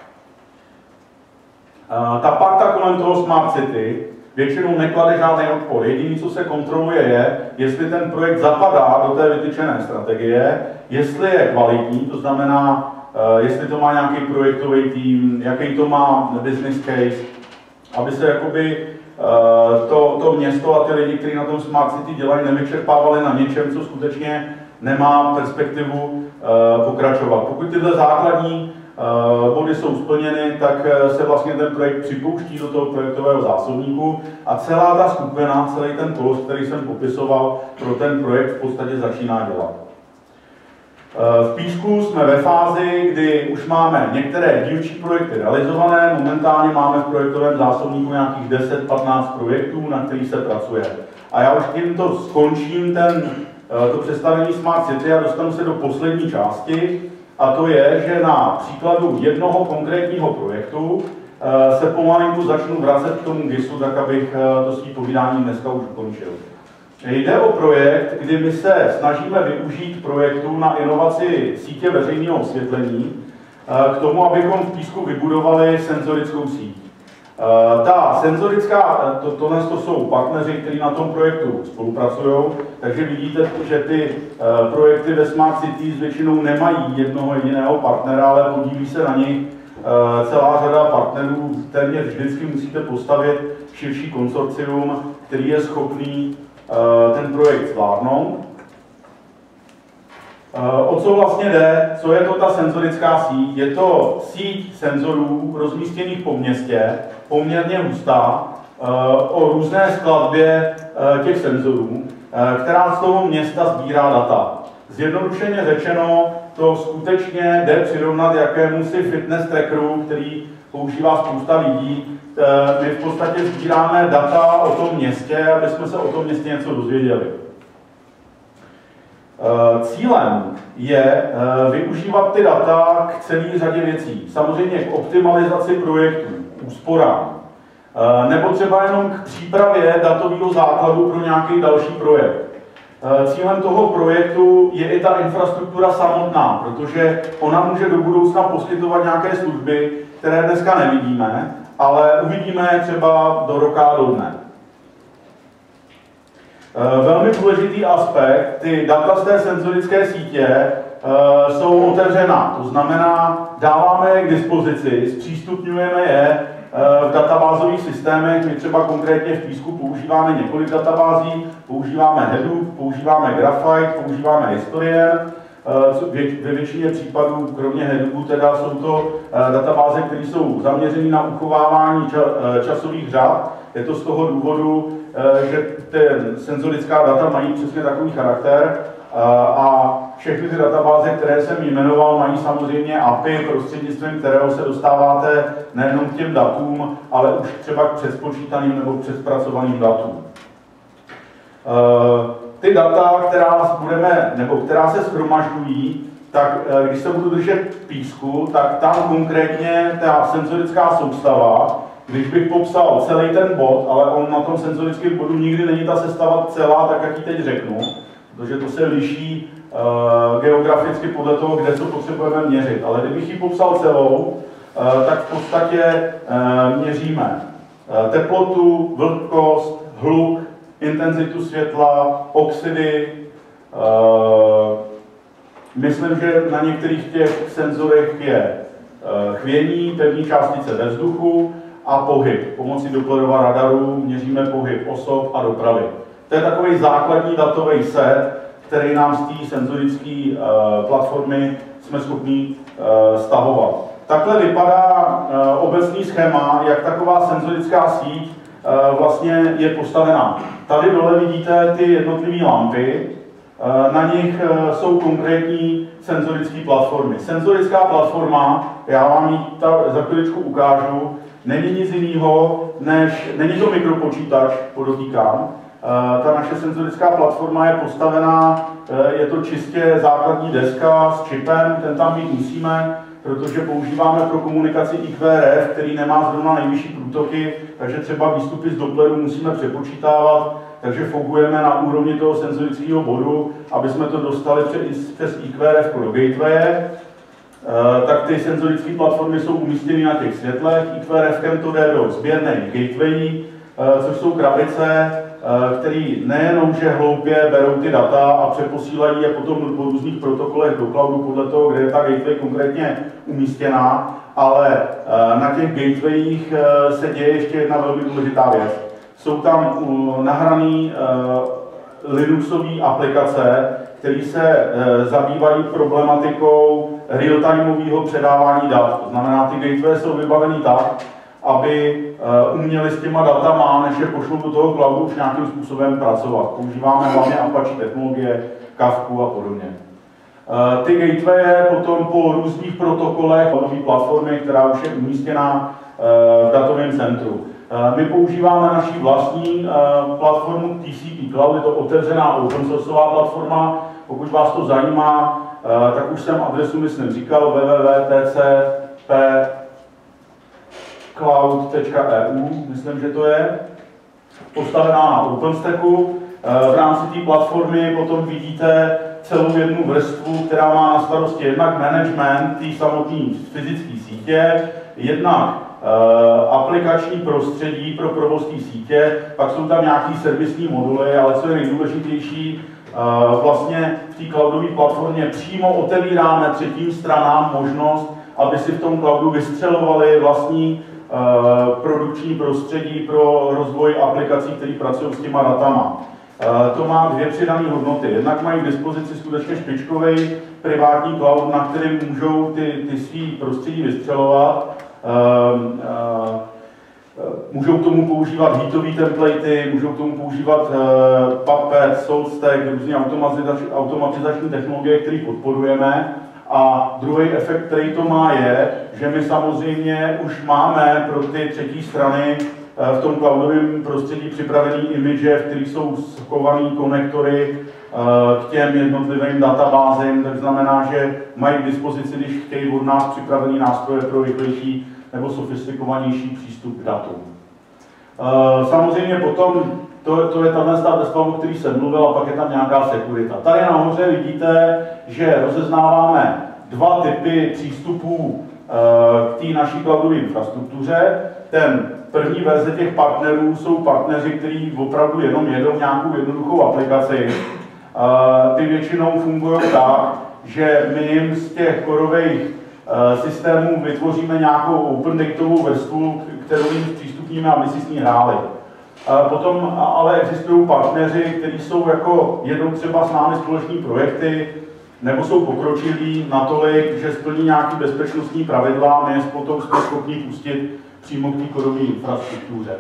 Ta parta kolem toho Smart City většinou neklade žádný odpor. Jediné, co se kontroluje, je, jestli ten projekt zapadá do té vytyčené strategie, jestli je kvalitní, to znamená, jestli to má nějaký projektový tým, jaký to má business case, aby se jakoby to, to město a ty lidi, kteří na tom Smart City dělají, nevyčerpávali na něčem, co skutečně nemá perspektivu pokračovat. Pokud tyhle základní body jsou splněny, tak se vlastně ten projekt připouští do toho projektového zásobníku a celá ta skupina, celý ten kolos, který jsem popisoval, pro ten projekt v podstatě začíná dělat. V Písku jsme ve fázi, kdy už máme některé dílčí projekty realizované, momentálně máme v projektovém zásobníku nějakých deset patnáct projektů, na kterých se pracuje. A já už tímto skončím ten, to představení Smart City a dostanu se do poslední části. A to je, že na příkladu jednoho konkrétního projektu se pomalinku začnu vracet k tomu GISu, tak abych to svý povídání dneska už ukončil. Jde o projekt, kdy my se snažíme využít projektu na inovaci sítě veřejného osvětlení k tomu, abychom v Písku vybudovali senzorickou síť. Ta senzorická, to, tohle to jsou partneři, kteří na tom projektu spolupracují, takže vidíte, že ty projekty ve Smart Cities většinou nemají jednoho jediného partnera, ale podílí se na nich celá řada partnerů. Téměř vždycky musíte postavit širší konsorcium, který je schopný ten projekt zvládnout. O co vlastně jde? Co je to ta senzorická síť? Je to síť senzorů rozmístěných po městě, poměrně hustá, o různé skladbě těch senzorů, která z toho města sbírá data. Zjednodušeně řečeno, to skutečně jde přirovnat jakémusi fitness trackeru, který používá spousta lidí. My v podstatě sbíráme data o tom městě, aby jsme se o tom městě něco dozvěděli. Cílem je využívat ty data k celé řadě věcí. Samozřejmě k optimalizaci projektů, úsporám, nebo třeba jenom k přípravě datového základu pro nějaký další projekt. Cílem toho projektu je i ta infrastruktura samotná, protože ona může do budoucna poskytovat nějaké služby, které dneska nevidíme, ale uvidíme je třeba do roka a do dne. Velmi důležitý aspekt, ty data z té senzorické sítě jsou otevřená, to znamená, dáváme je k dispozici, zpřístupňujeme je v databázových systémech. My třeba konkrétně v Písku používáme několik databází, používáme Hadoop, používáme Graphite, používáme Historian. Ve většině případů, kromě Hadoopu, teda jsou to databáze, které jsou zaměřené na uchovávání časových řad. Je to z toho důvodu, že ten senzorická data mají přesně takový charakter a všechny ty databáze, které jsem jmenoval, mají samozřejmě A P I, prostřednictvím kterého se dostáváte nejenom k těm datům, ale už třeba k předspočítaným nebo k předpracovaným datům. Ty data, která budeme, nebo která se shromažďují, tak když se budu držet Písku, tak tam konkrétně ta senzorická soustava, když bych popsal celý ten bod, ale on na tom senzorickém bodu nikdy není ta sestava celá, tak jak ji teď řeknu, protože to se liší uh, geograficky podle toho, kde to potřebujeme měřit. Ale kdybych ji popsal celou, uh, tak v podstatě uh, měříme uh, teplotu, vlhkost, hluk, intenzitu světla, oxidy. Uh, myslím, že na některých těch senzorech je uh, chvění, pevné částice ve vzduchu a pohyb. Pomocí Dopplerova radaru měříme pohyb osob a dopravy. To je takový základní datový set, který nám z té senzorické uh, platformy jsme schopni uh, stahovat. takhle vypadá obecný schéma, jak taková senzorická síť vlastně je postavená. Tady dole vidíte ty jednotlivé lampy, na nich jsou konkrétní senzorické platformy. Senzorická platforma, já vám ji za chviličku ukážu, není nic jiného, než, není to mikropočítač, podotýkám. Ta naše senzorická platforma je postavená, je to čistě základní deska s čipem, ten tam mít musíme, protože používáme pro komunikaci I Q R F, který nemá zrovna nejvyšší průtoky, takže třeba výstupy z Doppleru musíme přepočítávat, takže fogujeme na úrovni toho senzorického bodu, aby jsme to dostali přes I Q R F do gateway. Tak ty senzorické platformy jsou umístěny na těch světlech, I Q R F to jde do sběrných gateway, což jsou krabice, který nejenom, že hloupě berou ty data a přeposílají je potom po různých protokolech do cloudu podle toho, kde je ta gateway konkrétně umístěná, ale na těch gatewayích se děje ještě jedna velmi důležitá věc. Jsou tam nahrané Linuxové aplikace, které se zabývají problematikou real-timeového předávání dat. To znamená, ty gateway jsou vybaveny tak, aby uměli s těma datama, než je pošlou do toho cloudu, už nějakým způsobem pracovat. Používáme hlavně Apache technologie, Kafku a podobně. Ty gatewaye potom po různých protokolech nové platformy, která už je umístěna v datovém centru. My používáme naši vlastní platformu T C P Cloud, je to otevřená open sourceová platforma. Pokud vás to zajímá, tak už jsem adresu, myslím, říkal, w w w tečka t c p cloud tečka e u, myslím, že to je, postavená na OpenStacku. V rámci té platformy potom vidíte celou jednu vrstvu, která má na starosti jednak management té samotné fyzické sítě, jednak aplikační prostředí pro provoz té sítě, pak jsou tam nějaký servisní moduly, ale co je nejdůležitější, vlastně v té cloudové platformě přímo otevíráme třetím stranám možnost, aby si v tom cloudu vystřelovali vlastní produkční prostředí pro rozvoj aplikací, které pracují s těma datama. To má dvě přidané hodnoty. Jednak mají k dispozici skutečně špičkový privátní cloud, na kterém můžou ty, ty svý prostředí vystřelovat. Můžou k tomu používat heatové templatey, můžou k tomu používat Puppet, SaltStack, různé automatizační technologie, které podporujeme. A druhý efekt, který to má, je, že my samozřejmě už máme pro ty třetí strany v tom cloudovém prostředí připravený image, v kterých jsou schované konektory k těm jednotlivým databázím, tak znamená, že mají k dispozici, když chtějí od nás připravený nástroje pro rychlejší nebo sofistikovanější přístup k datům. Samozřejmě potom, to, to je tahle vrstva, o který jsem mluvil, a pak je tam nějaká sekurita. Tady nahoře vidíte, že rozeznáváme dva typy přístupů k té naší cloudové infrastruktuře. Ten první verze těch partnerů jsou partneři, kteří opravdu jenom jedou nějakou jednoduchou aplikaci. Ty většinou fungují tak, že my jim z těch korových systémů vytvoříme nějakou open datovou vrstvu, kterou jim zpřístupníme a my si s ní hráli. Potom ale existují partneři, kteří jsou jako jedou třeba s námi společné projekty, nebo jsou pokročilí natolik, že splní nějaké bezpečnostní pravidla a my je potom jsme schopni pustit přímo k té kodové infrastruktuře.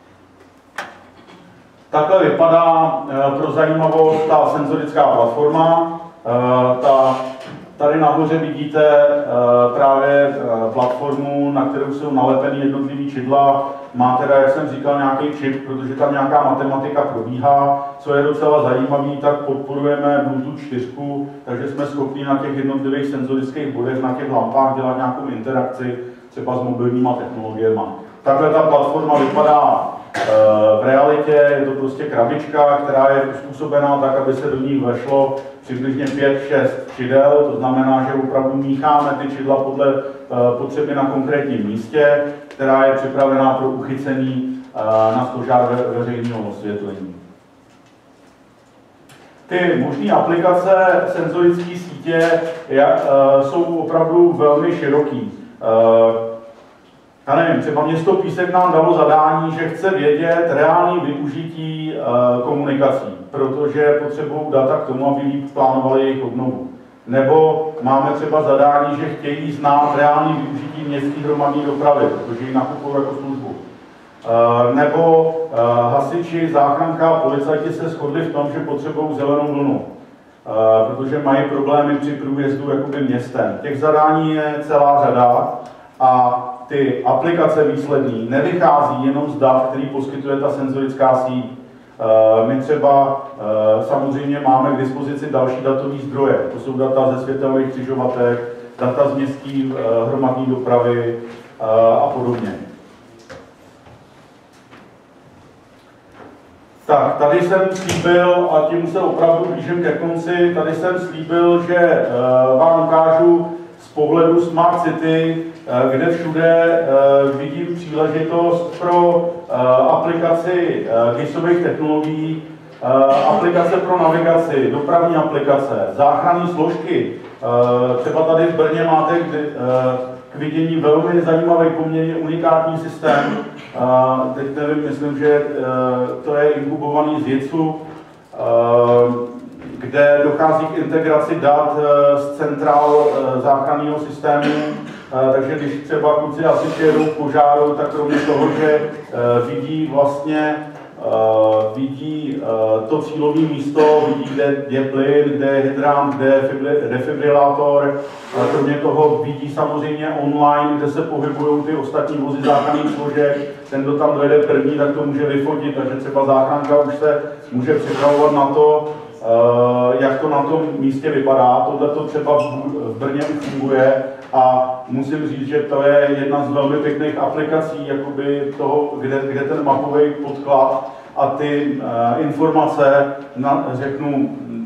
Takhle vypadá pro zajímavost ta senzorická platforma. Ta, tady nahoře vidíte právě platformu, na kterou jsou nalepeny jednotlivý čidla. Má teda, jak jsem říkal, nějaký čip, protože tam nějaká matematika probíhá. Co je docela zajímavý, tak podporujeme Bluetooth čtyři, takže jsme schopni na těch jednotlivých senzorických bodech, na těch lampách dělat nějakou interakci, třeba s mobilníma technologiemi. Takhle ta platforma vypadá v realitě, je to prostě krabička, která je uspůsobená tak, aby se do ní vešlo přibližně pět šest čidel, to znamená, že opravdu mícháme ty čidla podle potřeby na konkrétním místě, která je připravená pro uchycení na stožár ve, veřejného osvětlení. Ty možné aplikace senzorické sítě jak, jsou opravdu velmi široký. Já nevím, třeba město Písek nám dalo zadání, že chce vědět reálné využití komunikací, protože potřebují data k tomu, aby líp plánovali jejich obnovu. Nebo máme třeba zadání, že chtějí znát reální využití městské hromadné dopravy, protože ji nakupují jako službu. Nebo hasiči, záchranka a policajti se shodli v tom, že potřebují zelenou vlnu, protože mají problémy při průjezdu jakoby městem. Těch zadání je celá řada a ty aplikace výslední nevychází jenom z dat, který poskytuje ta senzorická síť. My třeba samozřejmě máme k dispozici další datové zdroje. To jsou data ze světelných křižovatek, data z městské hromadné dopravy a podobně. Tak, tady jsem slíbil, a tím se opravdu blížím ke konci, tady jsem slíbil, že vám ukážu z pohledu Smart City, kde všude vidím příležitost pro aplikaci GISových technologií, aplikace pro navigaci, dopravní aplikace, záchranné složky. Třeba tady v Brně máte k vidění velmi zajímavý, poměrně unikátní systém. Teď nevím, myslím, že to je inkubovaný z JICu, kde dochází k integraci dat z centrál záchranného systému. Takže když třeba kluci asi jedou v požáru, tak kromě toho, že vidí vlastně vidí to cílové místo, vidí, kde je plyn, kde je hydrant, kde je defibrilátor. Kromě toho vidí samozřejmě online, kde se pohybují ty ostatní vozy záchranných složek. Ten, kdo tam dojede první, tak to může vyfotit, takže třeba záchranka už se může připravovat na to, jak to na tom místě vypadá. Tohle to třeba v Brně už funguje a musím říct, že to je jedna z velmi pěkných aplikací jakoby toho, kde, kde ten mapový podklad a ty uh, informace, na, řeknu,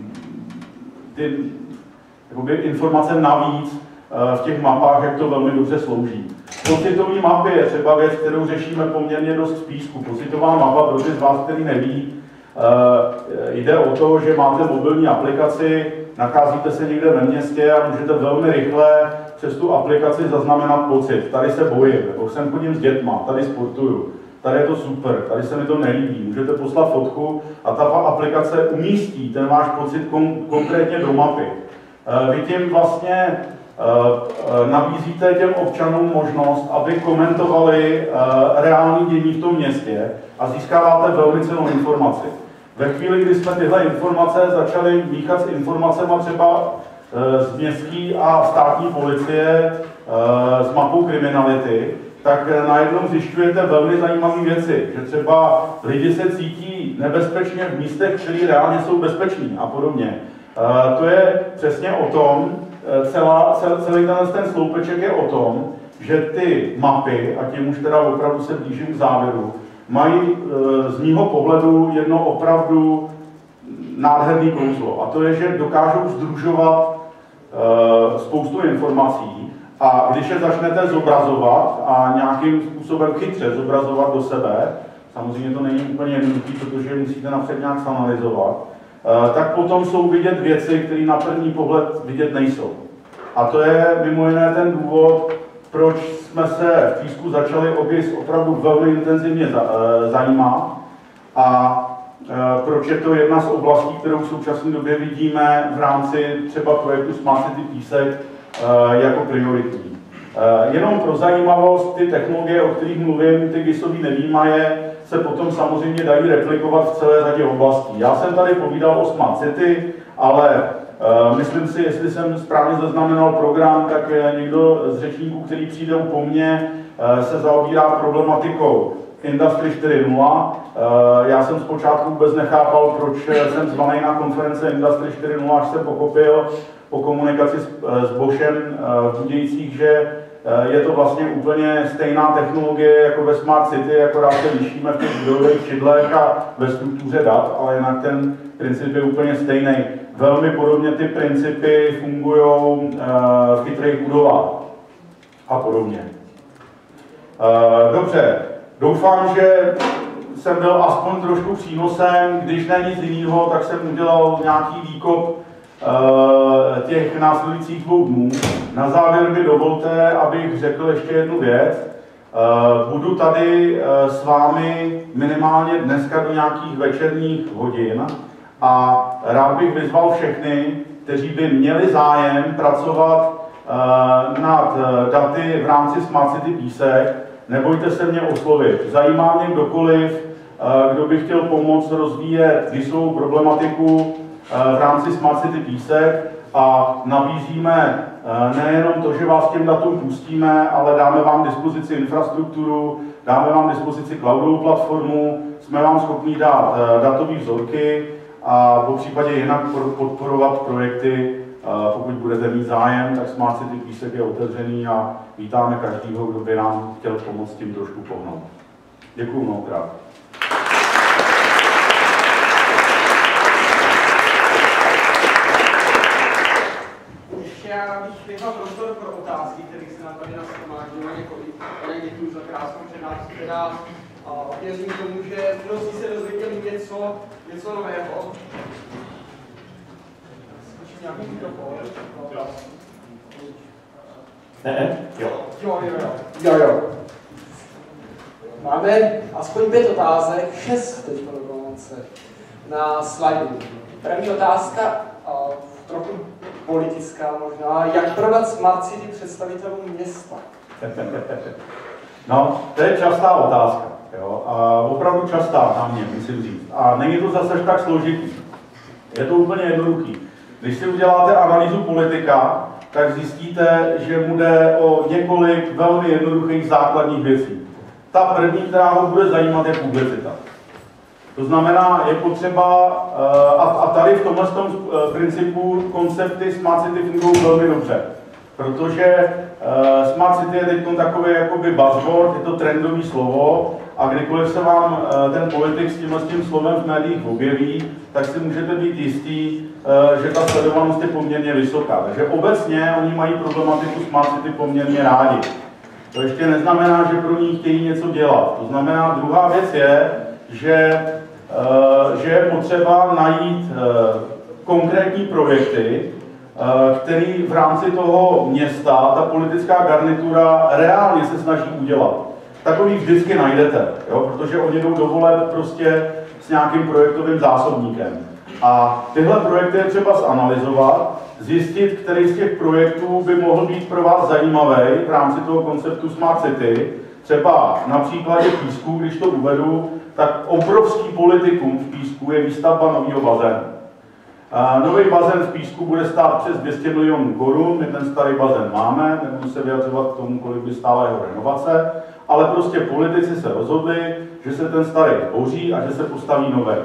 ty jakoby informace navíc uh, v těch mapách, jak to velmi dobře slouží. Pocitový mapy je třeba věc, kterou řešíme poměrně dost v písku. Pocitová mapa, pro ty z vás, který neví, uh, jde o to, že máte mobilní aplikaci, nacházíte se někde ve městě a můžete velmi rychle přes tu aplikaci zaznamenat pocit. Tady se bojím, nebo sem chodím s dětma, tady sportuju, tady je to super, tady se mi to nelíbí. Můžete poslat fotku a ta aplikace umístí ten váš pocit kon konkrétně do mapy. Vy tím vlastně nabízíte těm občanům možnost, aby komentovali reální dění v tom městě a získáváte velmi cennou informaci. Ve chvíli, kdy jsme tyhle informace začali míchat s informacemi třeba z městské a státní policie, s mapou kriminality, tak najednou zjišťujete velmi zajímavé věci, že třeba lidi se cítí nebezpečně v místech, které reálně jsou bezpeční a podobně. To je přesně o tom, celá, cel, celý ten, ten sloupeček je o tom, že ty mapy, a tím už teda opravdu se blížím k závěru, mají z mýho pohledu jedno opravdu nádherný kouzlo. A to je, že dokážou sdružovat spoustu informací a když je začnete zobrazovat a nějakým způsobem chytře zobrazovat do sebe, samozřejmě to není úplně jednoduché, protože musíte napřed nějak analyzovat, tak potom jsou vidět věci, které na první pohled vidět nejsou. A to je mimo jiné ten důvod, proč jsme se v písku začali o GIS opravdu velmi intenzivně zajímat a proč je to jedna z oblastí, kterou v současné době vidíme v rámci třeba projektu Smart City Písek jako prioritní. Jenom pro zajímavost, ty technologie, o kterých mluvím, ty GISové nevímaje, se potom samozřejmě dají replikovat v celé řadě oblastí. Já jsem tady povídal o Smart City, ale uh, myslím si, jestli jsem správně zaznamenal program, tak někdo z řečníků, který přijde po mně, uh, se zaobírá problematikou Industry čtyři tečka nula. Uh, já jsem zpočátku vůbec nechápal, proč jsem zvaný na konference Industry čtyři tečka nula, až jsem pochopil po komunikaci s, s Boschem uh, v Budějcích, že je to vlastně úplně stejná technologie jako ve Smart City, akorát se lišíme v těch budových čidlech a ve struktuře dat, ale jinak ten princip je úplně stejný. Velmi podobně ty principy fungují v chytrých budovách a podobně. Dobře, doufám, že jsem byl aspoň trošku přínosem, když ne nic jiného, tak jsem udělal nějaký výkop těch následujících dvou dnů. Na závěr mi dovolte, abych řekl ještě jednu věc. Budu tady s vámi minimálně dneska do nějakých večerních hodin a rád bych vyzval všechny, kteří by měli zájem pracovat uh, nad uh, daty v rámci Smart City Písek, nebojte se mě oslovit. Zajímá mě kdokoliv, uh, kdo by chtěl pomoct rozvíjet výzovou problematiku uh, v rámci Smart City Písek a nabízíme uh, nejenom to, že vás těm datům pustíme, ale dáme vám k dispozici infrastrukturu, dáme vám k dispozici cloudovou platformu, jsme vám schopni dát uh, datové vzorky a po případě jinak podporovat projekty. Pokud budete mít zájem, tak Smart City Písek je otevřený a vítáme každého, kdo by nám chtěl pomoct tím trošku pohnout. Děkuju mnohokrát. Ještě já bych nechal prostor pro otázky, kterých se nám tady nashromáždilo několik. Ale děkuji za krásnou přednášku, která věřím tomu, že mnozí se dozvěděli něco, něco nového. Nějaký mikrofon? Ne? Jo. Jo, jo, jo. Jo, jo. Máme aspoň pět otázek, šest teď dokonce, na slajdu. První otázka, trochu politická možná. Jak prodat Smart City představitelům města? No, to je častá otázka. Jo? A opravdu častá na mě, musím říct. A není to zase tak složitý. Je to úplně jednoduchý. Když si uděláte analýzu politika, tak zjistíte, že mu jde o několik velmi jednoduchých základních věcí. Ta první, která ho bude zajímat, je publicita. To znamená, je potřeba, a tady v tomhle tom principu koncepty Smart City fungují velmi dobře, protože Smart City je teď takový jakoby buzzword, je to trendové slovo a kdykoliv se vám ten politik s tímhle s tím slovem v médiích objeví, tak si můžete být jistý, že ta sledovanost je poměrně vysoká. Takže obecně oni mají problematiku Smart City poměrně rádi. To ještě neznamená, že pro ní chtějí něco dělat. To znamená, druhá věc je, že, že je potřeba najít konkrétní projekty, který v rámci toho města ta politická garnitura reálně se snaží udělat. Takový vždycky najdete, jo? Protože oni jdou do voleb prostě s nějakým projektovým zásobníkem. A tyhle projekty je třeba zanalyzovat, zjistit, který z těch projektů by mohl být pro vás zajímavý v rámci toho konceptu Smart City. Třeba na příkladě Písku, když to uvedu, tak obrovský politikum v Písku je výstavba nového bazénu. Nový bazén v Písku bude stát přes dvě stě milionů korun, my ten starý bazén máme, nebudu se vyjadřovat k tomu, kolik by stála jeho renovace, ale prostě politici se rozhodli, že se ten starý zboří a že se postaví nový.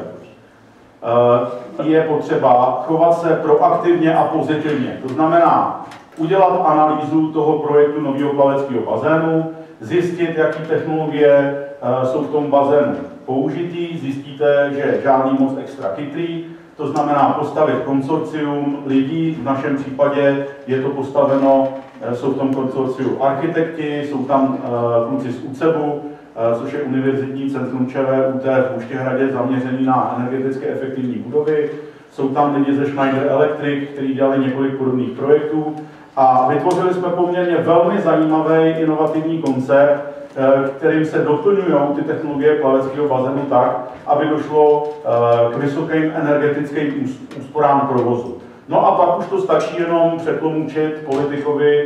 Je potřeba chovat se proaktivně a pozitivně. To znamená udělat analýzu toho projektu nového plaveckého bazénu, zjistit, jaké technologie jsou v tom bazénu použitý, zjistíte, že žádný moc extra chytrý, to znamená postavit konsorcium lidí, v našem případě je to postaveno, jsou v tom konsorciu architekti, jsou tam kluci z UCEBu, což je Univerzitní centrum ČVUT v Puštěhradě zaměřený na energeticky efektivní budovy. Jsou tam lidi ze Schneider Electric, kteří dělali několik podobných projektů a vytvořili jsme poměrně velmi zajímavý inovativní koncept, kterým se doplňují ty technologie plaveckého bazénu tak, aby došlo k vysokým energetickým úsporám provozu. No a pak už to stačí jenom přetlumočit politikovi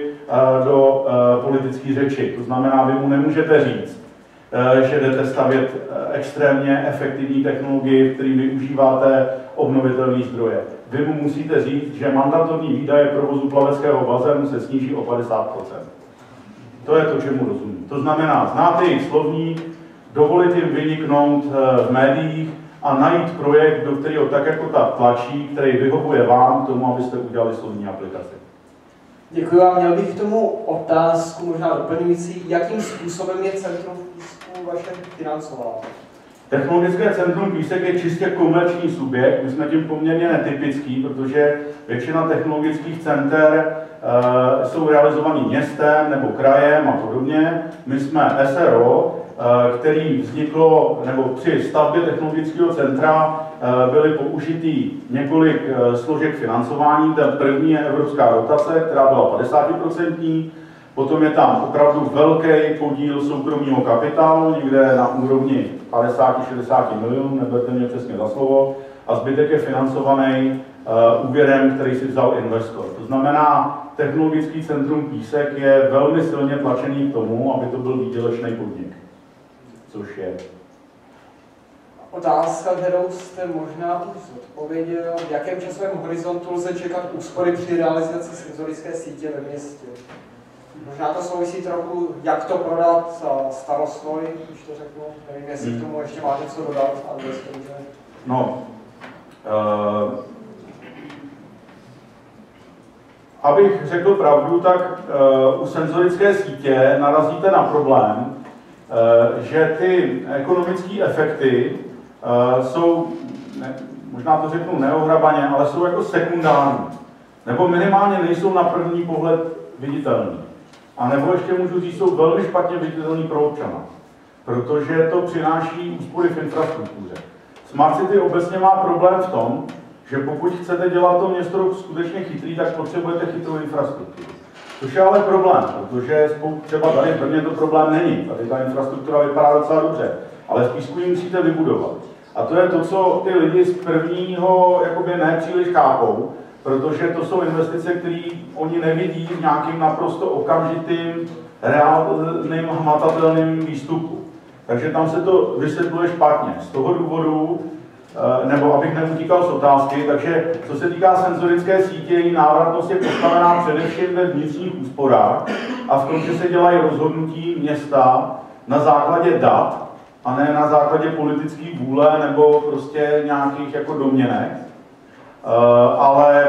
do politické řeči. To znamená, vy mu nemůžete říct, že jdete stavět extrémně efektivní technologii, který využíváte obnovitelné zdroje. Vy mu musíte říct, že mandatorní výdaje provozu plaveckého bazénu se sníží o padesát procent. To je to, čemu rozumím. To znamená, znáte jejich slovník, dovolit jim vyniknout v médiích a najít projekt, do kterého tak jako ta tlačí, který vyhovuje vám k tomu, abyste udělali slovní aplikaci. Děkuji a měl bych k tomu otázku, možná doplňující, jakým způsobem je Centrum Písku vaše financováno? Technologické centrum Písek je čistě komerční subjekt, my jsme tím poměrně netypický, protože většina technologických center uh, jsou realizovaný městem nebo krajem a podobně. My jsme S R O, uh, který vzniklo, nebo při stavbě technologického centra uh, byly použitý několik uh, složek financování. Ten první je evropská dotace, která byla padesát procent. Potom je tam opravdu velký podíl soukromého kapitálu, někde na úrovni padesát až šedesát milionů, neberte mě přesně za slovo. a zbytek je financovaný uh, úvěrem, který si vzal investor. To znamená, technologický centrum Písek je velmi silně tlačený k tomu, aby to byl výdělečný podnik, což je. Otázka, kterou jste možná už odpověděl, v jakém časovém horizontu lze čekat úspory při realizaci senzorické sítě ve městě? Možná to souvisí trochu, jak to prodat starostovi, když to řeknu, nevím, jestli k tomu ještě máte co dodat, ale jestli může. No, uh, abych řekl pravdu, tak uh, u senzorické sítě narazíte na problém, uh, že ty ekonomické efekty uh, jsou, ne, možná to řeknu neohrabaně, ale jsou jako sekundární, nebo minimálně nejsou na první pohled viditelný. A nebo ještě můžu říct, jsou velmi špatně viditelný pro občana, protože to přináší úspory v infrastruktuře. Smart City obecně má problém v tom, že pokud chcete dělat to město skutečně chytrý, tak potřebujete chytrou infrastrukturu. Což je ale problém, protože třeba tady v Brně to problém není. Tady ta infrastruktura vypadá docela dobře, ale v Písku ji musíte vybudovat. A to je to, co ty lidi z prvního jakoby nepříliš chápou, protože to jsou investice, které oni nevidí v nějakým naprosto okamžitým, reálným, hmatatelným výstupu. Takže tam se to vysvětluje špatně. Z toho důvodu, nebo abych neutíkal z otázky, takže co se týká senzorické sítě, její návratnost je postavená především ve vnitřních úsporách a v tom, že se dělají rozhodnutí města na základě dat a ne na základě politické vůle nebo prostě nějakých jako domněnek. Uh, ale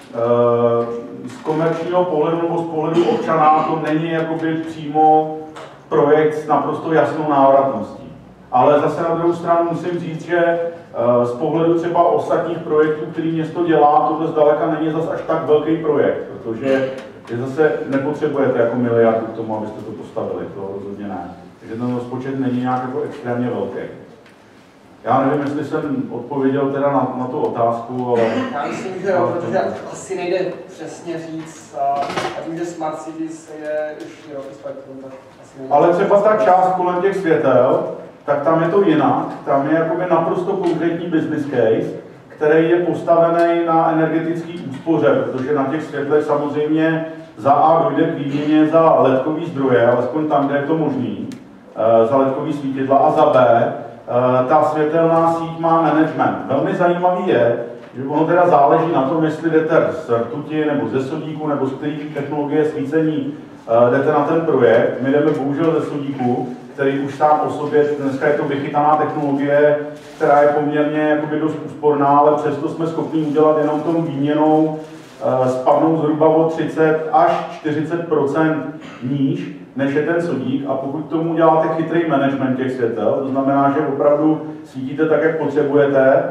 uh, z komerčního pohledu nebo z pohledu občana to není jakoby přímo projekt s naprosto jasnou návratností. Ale zase na druhou stranu musím říct, že uh, z pohledu třeba ostatních projektů, který město dělá, tohle zdaleka není zase až tak velký projekt, protože že zase nepotřebujete jako miliardu k tomu, abyste to postavili, to rozhodně ne. Takže ten rozpočet není nějak jako extrémně velký. Já nevím, jestli jsem odpověděl teda na, na tu otázku, ale... Já myslím, že jo, protože asi nejde přesně říct, a tím, že Smart Cities je už široký spektrum, tak asi nejde. Ale třeba ta část kolem těch světel, tak tam je to jinak. Tam je jakoby naprosto konkrétní business case, který je postavený na energetické úspoře, protože na těch světlech samozřejmě za A dojde k výměně za ledkový zdroje, alespoň tam, kde je to možný, za ledkový svítidla, a za B, ta světelná síť má management. Velmi zajímavý je, že ono teda záleží na tom, jestli jdete z rtuti nebo ze sodíku nebo z té technologie svícení jdete na ten projekt. My jdeme bohužel ze sodíku, který už sám o sobě, dneska je to vychytaná technologie, která je poměrně jakoby dost úsporná, ale přesto jsme schopni udělat jenom tou výměnou spadnou zhruba o třicet až čtyřicet procent níž, než je ten sodík, a pokud tomu děláte chytrý management těch světel, to znamená, že opravdu svítíte tak, jak potřebujete,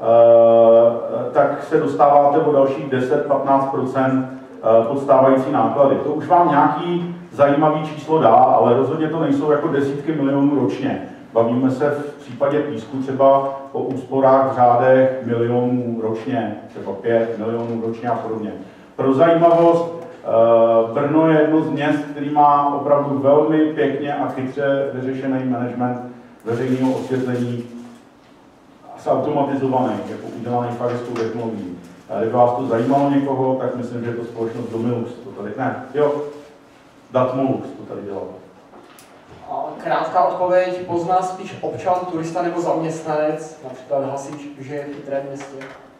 tak se dostáváte o dalších deset až patnáct procent pod stávající náklady. To už vám nějaký zajímavý číslo dá, ale rozhodně to nejsou jako desítky milionů ročně. Bavíme se v případě Písku třeba o úsporách v řádech milionů ročně, třeba pět milionů ročně a podobně. Pro zajímavost, Brno je jedno z měst, který má opravdu velmi pěkně a chytře vyřešený management veřejného osvětlení, automatizovaný, jako udělaný fakt s tou technologií. Kdyby vás to zajímalo někoho, tak myslím, že je to společnost Domilux, to tady, ne, jo, Datmolux to tady dělal. Krátká odpověď, pozná spíš občan, turista nebo zaměstnanec, například hasič, že je v chytrém městě?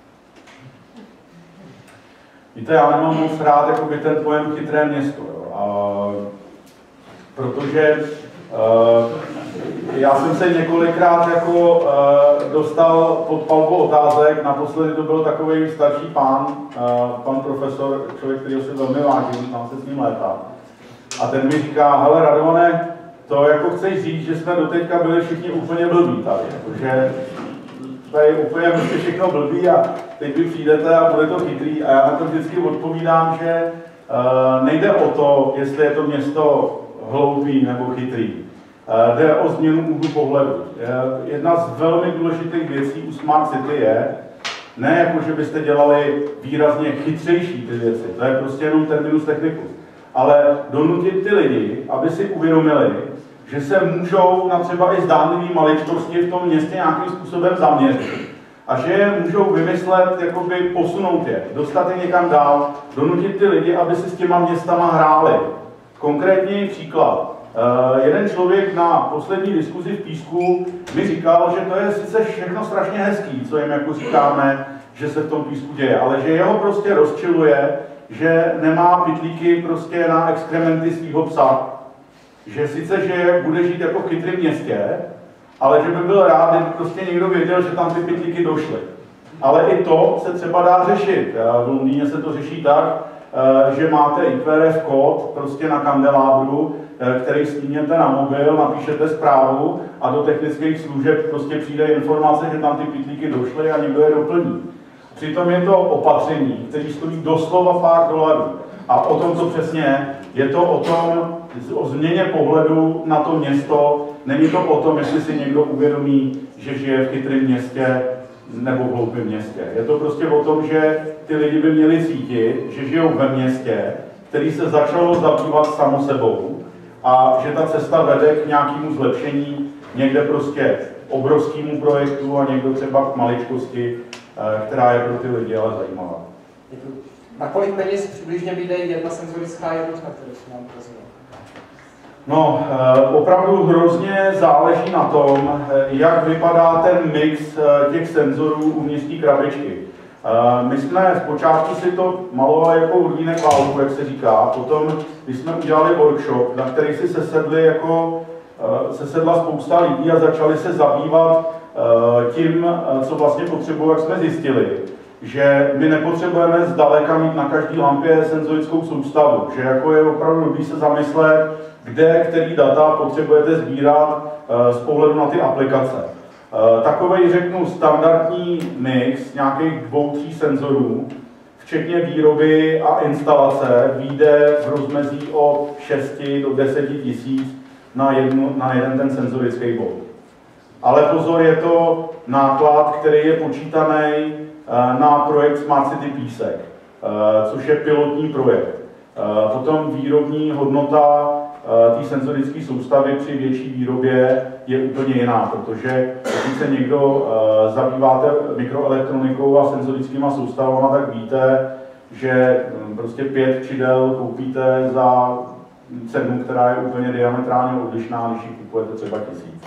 Víte, já nemám moc rád jakoby ten pojem chytré město, jo. A, protože uh, já jsem se několikrát jako uh, dostal pod palbu otázek, naposledy to byl takový starší pán, uh, pan profesor, člověk, kterýho se velmi vážím, tam se s ním létá. A ten mi říká, hele Radovane, to jako chceš říct, že jsme doteďka byli všichni úplně blbí tady, protože tady úplně prostě všechno blbý a teď vy přijdete a bude to chytrý, a já na to vždycky odpovídám, že uh, nejde o to, jestli je to město hloupý nebo chytrý. Uh, jde o změnu úhlu pohledu. Uh, jedna z velmi důležitých věcí u Smart City je, ne jako, že byste dělali výrazně chytřejší ty věci, to je prostě jenom terminus technicus, ale donutit ty lidi, aby si uvědomili, že se můžou na třeba i zdánlivý maličkosti v tom městě nějakým způsobem zaměřit. a že je můžou vymyslet, jakoby posunout je, dostat je někam dál, donutit ty lidi, aby si s těma městama hráli. Konkrétní příklad. Uh, jeden člověk na poslední diskuzi v Písku mi říkal, že to je sice všechno strašně hezký, co jim jako říkáme, že se v tom Písku děje, ale že jeho prostě rozčiluje, že nemá pytlíky prostě na exkrementy svýho psa. Že sice, že bude žít jako v chytrém městě, ale že by byl rád, kdyby prostě někdo věděl, že tam ty pytlíky došly. Ale i to se třeba dá řešit. V Londýně se to řeší tak, že máte I P R F kód prostě na kandelábru, který stíněte na mobil, napíšete zprávu a do technických služeb prostě přijde informace, že tam ty pytlíky došly a někdo je doplní. Přitom je to opatření, které stojí doslova pár dolarů. A o tom to přesně je. Je to o tom, o změně pohledu na to město. Není to o tom, jestli si někdo uvědomí, že žije v chytrém městě nebo v hloupém městě. Je to prostě o tom, že ty lidi by měli cítit, že žijou ve městě, který se začalo zabývat samo sebou a že ta cesta vede k nějakému zlepšení, někde prostě obrovskému projektu a někdo třeba k maličkosti, která je pro ty lidi ale zajímavá. Děkuji. Na kolik peněz přibližně vyjde jedna senzorická jednotka, kterou si nám ukazuje? No, opravdu hrozně záleží na tom, jak vypadá ten mix těch senzorů uvnitř té krabičky. My jsme zpočátku si to malovali jako urnínek válku, jak se říká, potom, když jsme udělali workshop, na který si sesedli jako, sesedla spousta lidí a začali se zabývat tím, co vlastně potřebují, jak jsme zjistili, že my nepotřebujeme zdaleka mít na každé lampě senzorickou soustavu, že jako je opravdu dobrý se zamyslet, kde, který data potřebujete sbírat z pohledu na ty aplikace. Takovej, řeknu, standardní mix nějakých dvou, tří senzorů, včetně výroby a instalace, vyjde v rozmezí od šesti do deseti tisíc na, jednu, na jeden ten senzorický bod. Ale pozor, je to náklad, který je počítaný na projekt Smart City Písek, což je pilotní projekt. Potom výrobní hodnota té senzorické soustavy při větší výrobě je úplně jiná, protože když se někdo zabýváte mikroelektronikou a senzorickými soustavami, tak víte, že prostě pět čidel koupíte za cenu, která je úplně diametrálně odlišná, když ji kupujete třeba tisíc.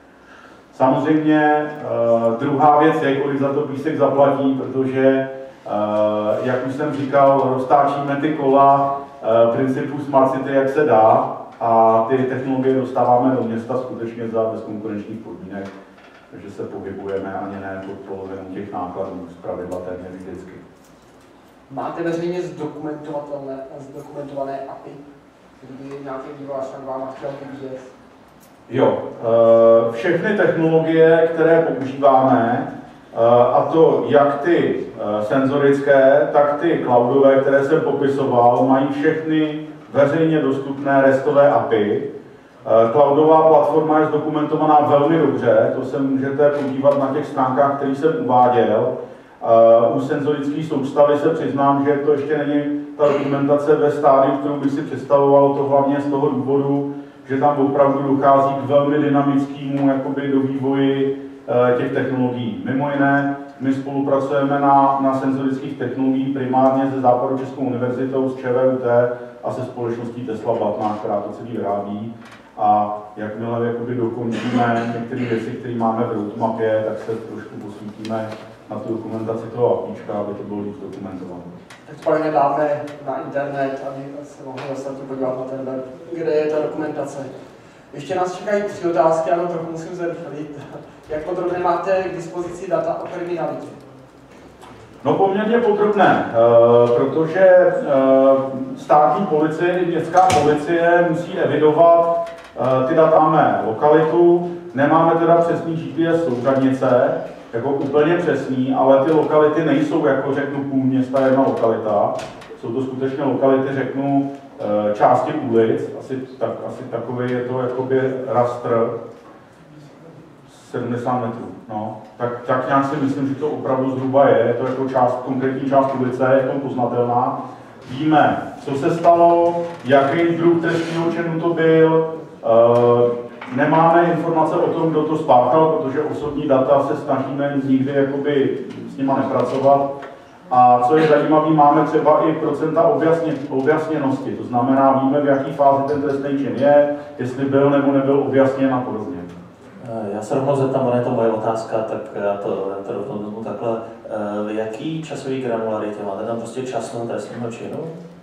Samozřejmě druhá věc je, kolik za to Písek zaplatí, protože, jak už jsem říkal, roztáčíme ty kola principu Smart City, jak se dá, a ty technologie dostáváme do města skutečně za bezkonkurenčních podmínek, takže se pohybujeme ani ne pod polovinu těch nákladů, zpravidla téměř vždycky. Máte veřejně zdokumentovatelné, zdokumentované A P I, kdyby nějaký vývojář na vám chtěl vidět? Jo, všechny technologie, které používáme, a to jak ty senzorické, tak ty cloudové, které jsem popisoval, mají všechny veřejně dostupné restové A P I. Cloudová platforma je zdokumentovaná velmi dobře, to se můžete podívat na těch stránkách, které jsem uváděl. U senzorické soustavy se přiznám, že to ještě není ta dokumentace ve stádiu, kterou bych si představoval, to hlavně z toho důvodu, že tam opravdu dochází k velmi dynamickému jakoby, do vývoji těch technologií. Mimo jiné, my spolupracujeme na, na senzorických technologiích primárně se Západočeskou univerzitou, s ČVUT a se společností Tesla Blatná, která to celý vyrábí. A jakmile jakoby, dokončíme některé věci, které máme v roadmapě, tak se trošku posvítíme na tu dokumentaci toho APIčka, aby to bylo líp dokumentované. Tak společně dáme na internet, aby se mohli ostatní podívat na ten web, kde je ta dokumentace. Ještě nás čekají tři otázky, ano, trochu musím zrychlit. Jak podrobně máte k dispozici data o kriminalitě? No poměrně podrobné, protože státní policie i městská policie musí evidovat ty data máme lokalitu, nemáme teda přesný G P S souřadnice, jako úplně přesný, ale ty lokality nejsou, jako řeknu, půl města jedna lokalita. Jsou to skutečně lokality, řeknu, části ulic, asi, tak, asi takový je to jakoby rastr sedmdesát metrů. No. Tak, tak nějak si myslím, že to opravdu zhruba je, je to jako část, konkrétní část ulice, je to poznatelná. Víme, co se stalo, jaký druh trestního činu to byl, nemáme informace informace o tom, kdo to spáchal, protože osobní data se snažíme nikdy jakoby s nima nepracovat. A co je zajímavé, máme třeba i procenta objasně, objasněnosti, to znamená, víme, v jaké fázi ten trestný čin je, jestli byl nebo nebyl objasněn a podobně. Já se rovnou zeptám, ona je to moje otázka, tak já to, já to rovnou vezmu takhle. V jaký časový granularitě máte tam prostě čas toho trestného činu?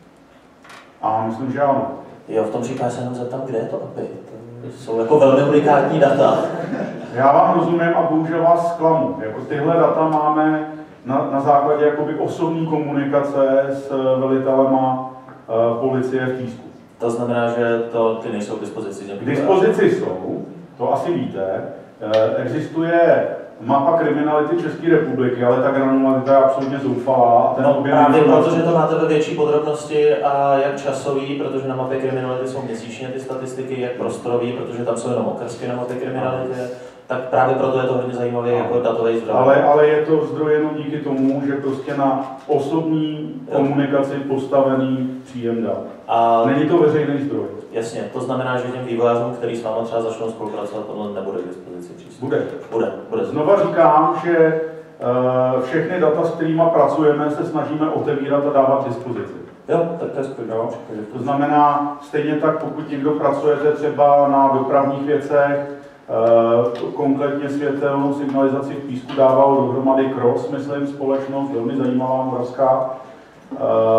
A myslím, že ano. Jo, v tom případě se jenom zeptám, kde je to opět. To jsou jako velmi unikátní data. Já vám rozumím a bohužel vás zklamu. Jako tyhle data máme na, na základě jakoby osobní komunikace s velitelema uh, policie v Písku. To znamená, že to, ty nejsou k dispozici? K dispozici jsou, to asi víte. Existuje mapa kriminality České republiky, ale ta granularita je absolutně zoufalá. Ten no právě informací... protože to máte ve větší podrobnosti a jak časový, protože na mapě kriminality jsou měsíčně ty statistiky, jak prostorový, protože tam jsou jenom okrsky na mapě kriminality, tak právě proto je to hodně zajímavé jako datový zdroj. Ale, ale je to zdroj jenom díky tomu, že prostě na osobní komunikaci postavený příjem dat. A není to veřejný zdroj. Jasně, to znamená, že těm vývojářům, který s váma třeba začnou spolupracovat, tohle nebude k dispozici přístup. Bude. Bude. Bude. Znova říkám, že uh, všechny data, s kterými pracujeme, se snažíme otevírat a dávat k dispozici. Jo, tak to je skvělé. To znamená, stejně tak, pokud někdo pracujete třeba na dopravních věcech, uh, konkrétně světelnou signalizaci v Písku dával dohromady Cross, myslím, společnost, velmi zajímavá moravská. Uh,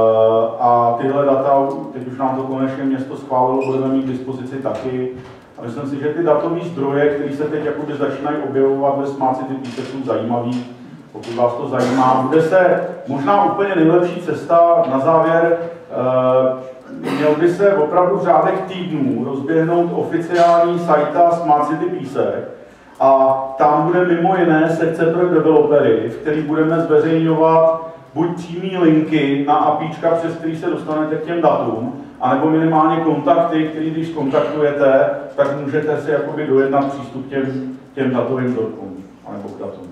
a tyhle data, teď už nám to konečně město schválilo, budeme mít k dispozici taky. A myslím si, že ty datové zdroje, které se teď jakoby začínají objevovat ve Smart City Písek, jsou zajímavý. Pokud vás to zajímá, bude se možná úplně nejlepší cesta na závěr. Uh, měl by se opravdu v řádech týdnů rozběhnout oficiální sajta Smart City Písek a tam bude mimo jiné sekce pro developery, v který budeme zveřejňovat buď přímý linky na apíčka, přes který se dostanete k těm datům, anebo minimálně kontakty, který když kontaktujete, tak můžete si jakoby dojednat přístup k těm, těm datovým dotkům, anebo k datům.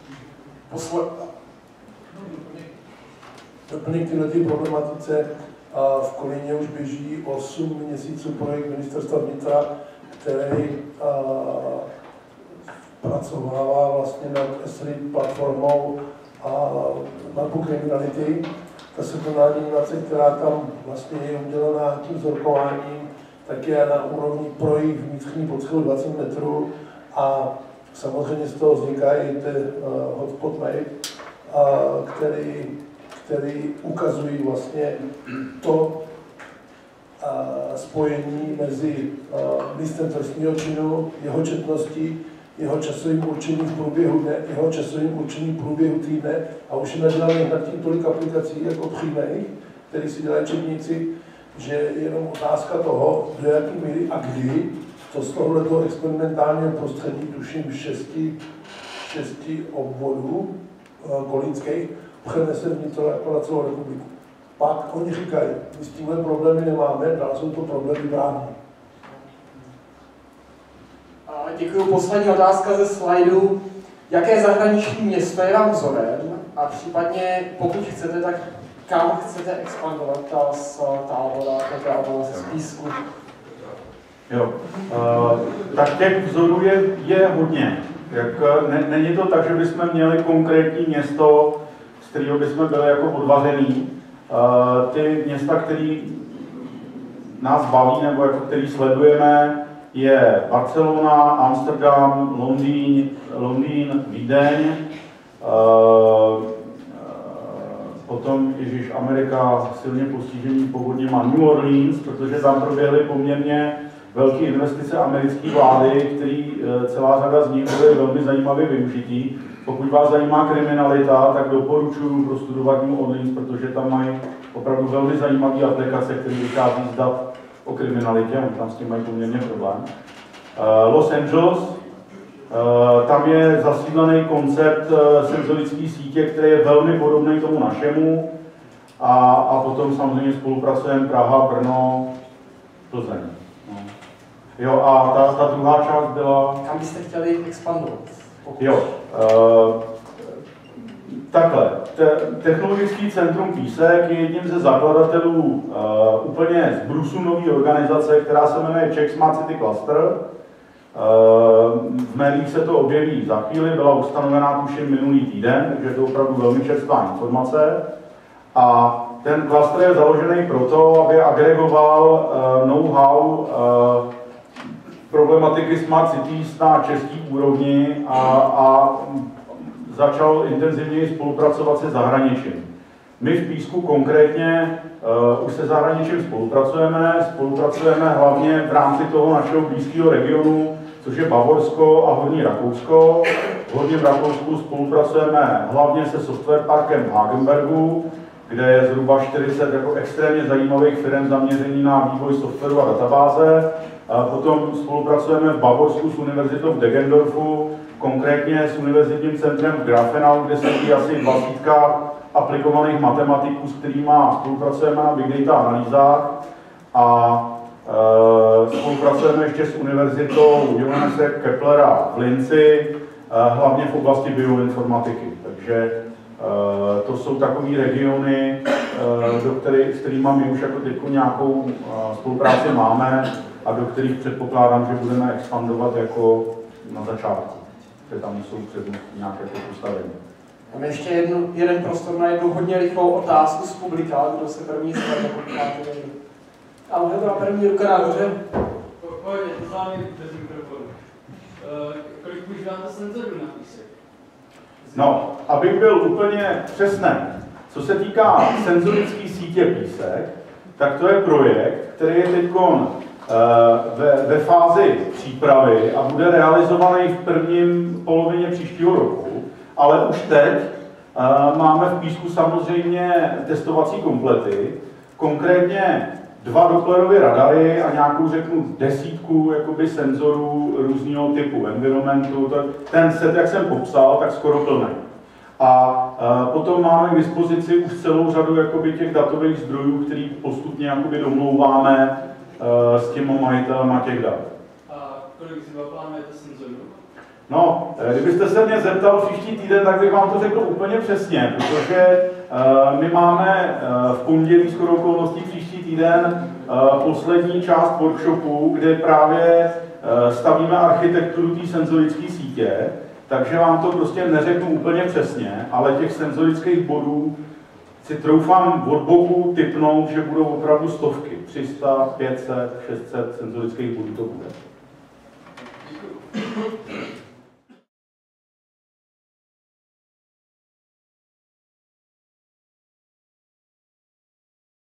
Doplněk tyhle problematice, v Kolíně už běží osm měsíců projekt Ministerstva vnitra, který pracovává vlastně nad S R I platformou a mapu kriminality. Ta sekundární animace, která tam vlastně je udělaná tím vzorkováním, tak je na úrovni projekt vnitřní pod dvacet metrů a samozřejmě z toho vzniká i ten uh, hotspot map, uh, který, který ukazují vlastně to uh, spojení mezi uh, listem trestního činu, jeho četností, jeho časovým určením v průběhu dne, jeho časovým určením v průběhu týdne a už je nadělaných nad tím tolik aplikací jako přímých, které si dělají četníci, že je jenom otázka toho, do jaké míry a kdy to z tohoto experimentálního prostředí, tuším šesti, šesti obvodů uh, kolínských, přenese vnitro jako na celou republiku. Pak oni říkají, my s tímhle problémy nemáme, dál jsou to problémy právní. Děkuji. Poslední otázka ze slajdu. Jaké zahraniční město je vám vzorem? A případně, pokud chcete, tak kam chcete expandovat ta z Tábora, ta z Písku? Jo. Uh, tak těch vzorů je, je hodně. Jak, ne, není to tak, že bychom měli konkrétní město, z kterého bychom byli jako odvařený. Uh, ty města, které nás baví nebo jako který sledujeme, je Barcelona, Amsterdam, Londýn, Londýn, Vídeň, uh, potom Ježíš Amerika silně postižený povodněma New Orleans, protože tam proběhly poměrně velké investice americké vlády, který celá řada z nich byly velmi zajímavě využití. Pokud vás zajímá kriminalita, tak doporučuji prostudovat New Orleans, protože tam mají opravdu velmi zajímavé aplikace, které vychází z dat o kriminalitě, oni tam s tím mají poměrně problém. Los Angeles, tam je zasídlený koncept senzorické sítě, který je velmi podobný tomu našemu. A, a potom samozřejmě spolupracujeme Praha, Brno, Plzeň. No. Jo, a ta, ta druhá část byla... Kam byste chtěli expandovat? Jo, uh, takhle. Te, Technologický centrum Písek je jedním ze zakladatelů uh, úplně z brusu nové organizace, která se jmenuje Czech Smart City Cluster. v médiích se to objeví za chvíli, byla ustanovená tuším minulý týden, takže je to opravdu velmi čerstvá informace. A ten klastr je založený proto, aby agregoval know-how problematiky Smart Cities na český úrovni a, a začal intenzivněji spolupracovat se zahraničím. My v Písku konkrétně uh, už se zahraničím spolupracujeme, spolupracujeme hlavně v rámci toho našeho blízkého regionu, což je Bavorsko a Horní Rakousko. V Horním Rakousku spolupracujeme hlavně se software parkem v Hagenbergu, kde je zhruba čtyřicet jako extrémně zajímavých firm zaměření na vývoj softwaru a databáze. A potom spolupracujeme v Bavorsku s univerzitou v Deggendorfu, konkrétně s univerzitním centrem v Grafenau, kde sedí asi dvacítka aplikovaných matematiků, s kterými spolupracujeme na big data analýzách. A e, spolupracujeme ještě s univerzitou Johannese Keplera v Linci, e, hlavně v oblasti bioinformatiky. Takže Uh, to jsou takové regiony, uh, do který, s kterými my už jako teď nějakou uh, spolupráci máme a do kterých předpokládám, že budeme expandovat jako na začátku, že tam jsou přednosti nějaké postavení. Mám ještě jednu, jeden prostor na jednu hodně rychlou otázku z publika, kdo se první zvedne, pokud a může to na první ruka nahoře. Pohodě, to s vámi bez mikrofonu. Uh, kolik používáte senzorů na písek? No, abych byl úplně přesný, co se týká senzorické sítě písek, tak to je projekt, který je teď uh, ve, ve fázi přípravy a bude realizovaný v prvním polovině příštího roku, ale už teď uh, máme v Písku samozřejmě testovací komplety, konkrétně dva Dopplerovy radary a nějakou, řeknu, desítku jakoby senzorů různého typu, environmentu. Ten set, jak jsem popsal, tak skoro plný. A e, potom máme k dispozici už celou řadu jakoby, těch datových zdrojů, který postupně jakoby, domlouváme e, s těmi majitelema těch dat. A kolik si plánujete senzorů? No, kdybyste se mě zeptal příští týden, tak bych vám to řekl úplně přesně, protože uh, my máme uh, v pondělí shodou okolností příští týden uh, poslední část workshopu, kde právě uh, stavíme architekturu té senzorické sítě, takže vám to prostě neřeknu úplně přesně, ale těch senzorických bodů si troufám od boku tipnout, že budou opravdu stovky, tři sta, pět set, šest set senzorických bodů to bude.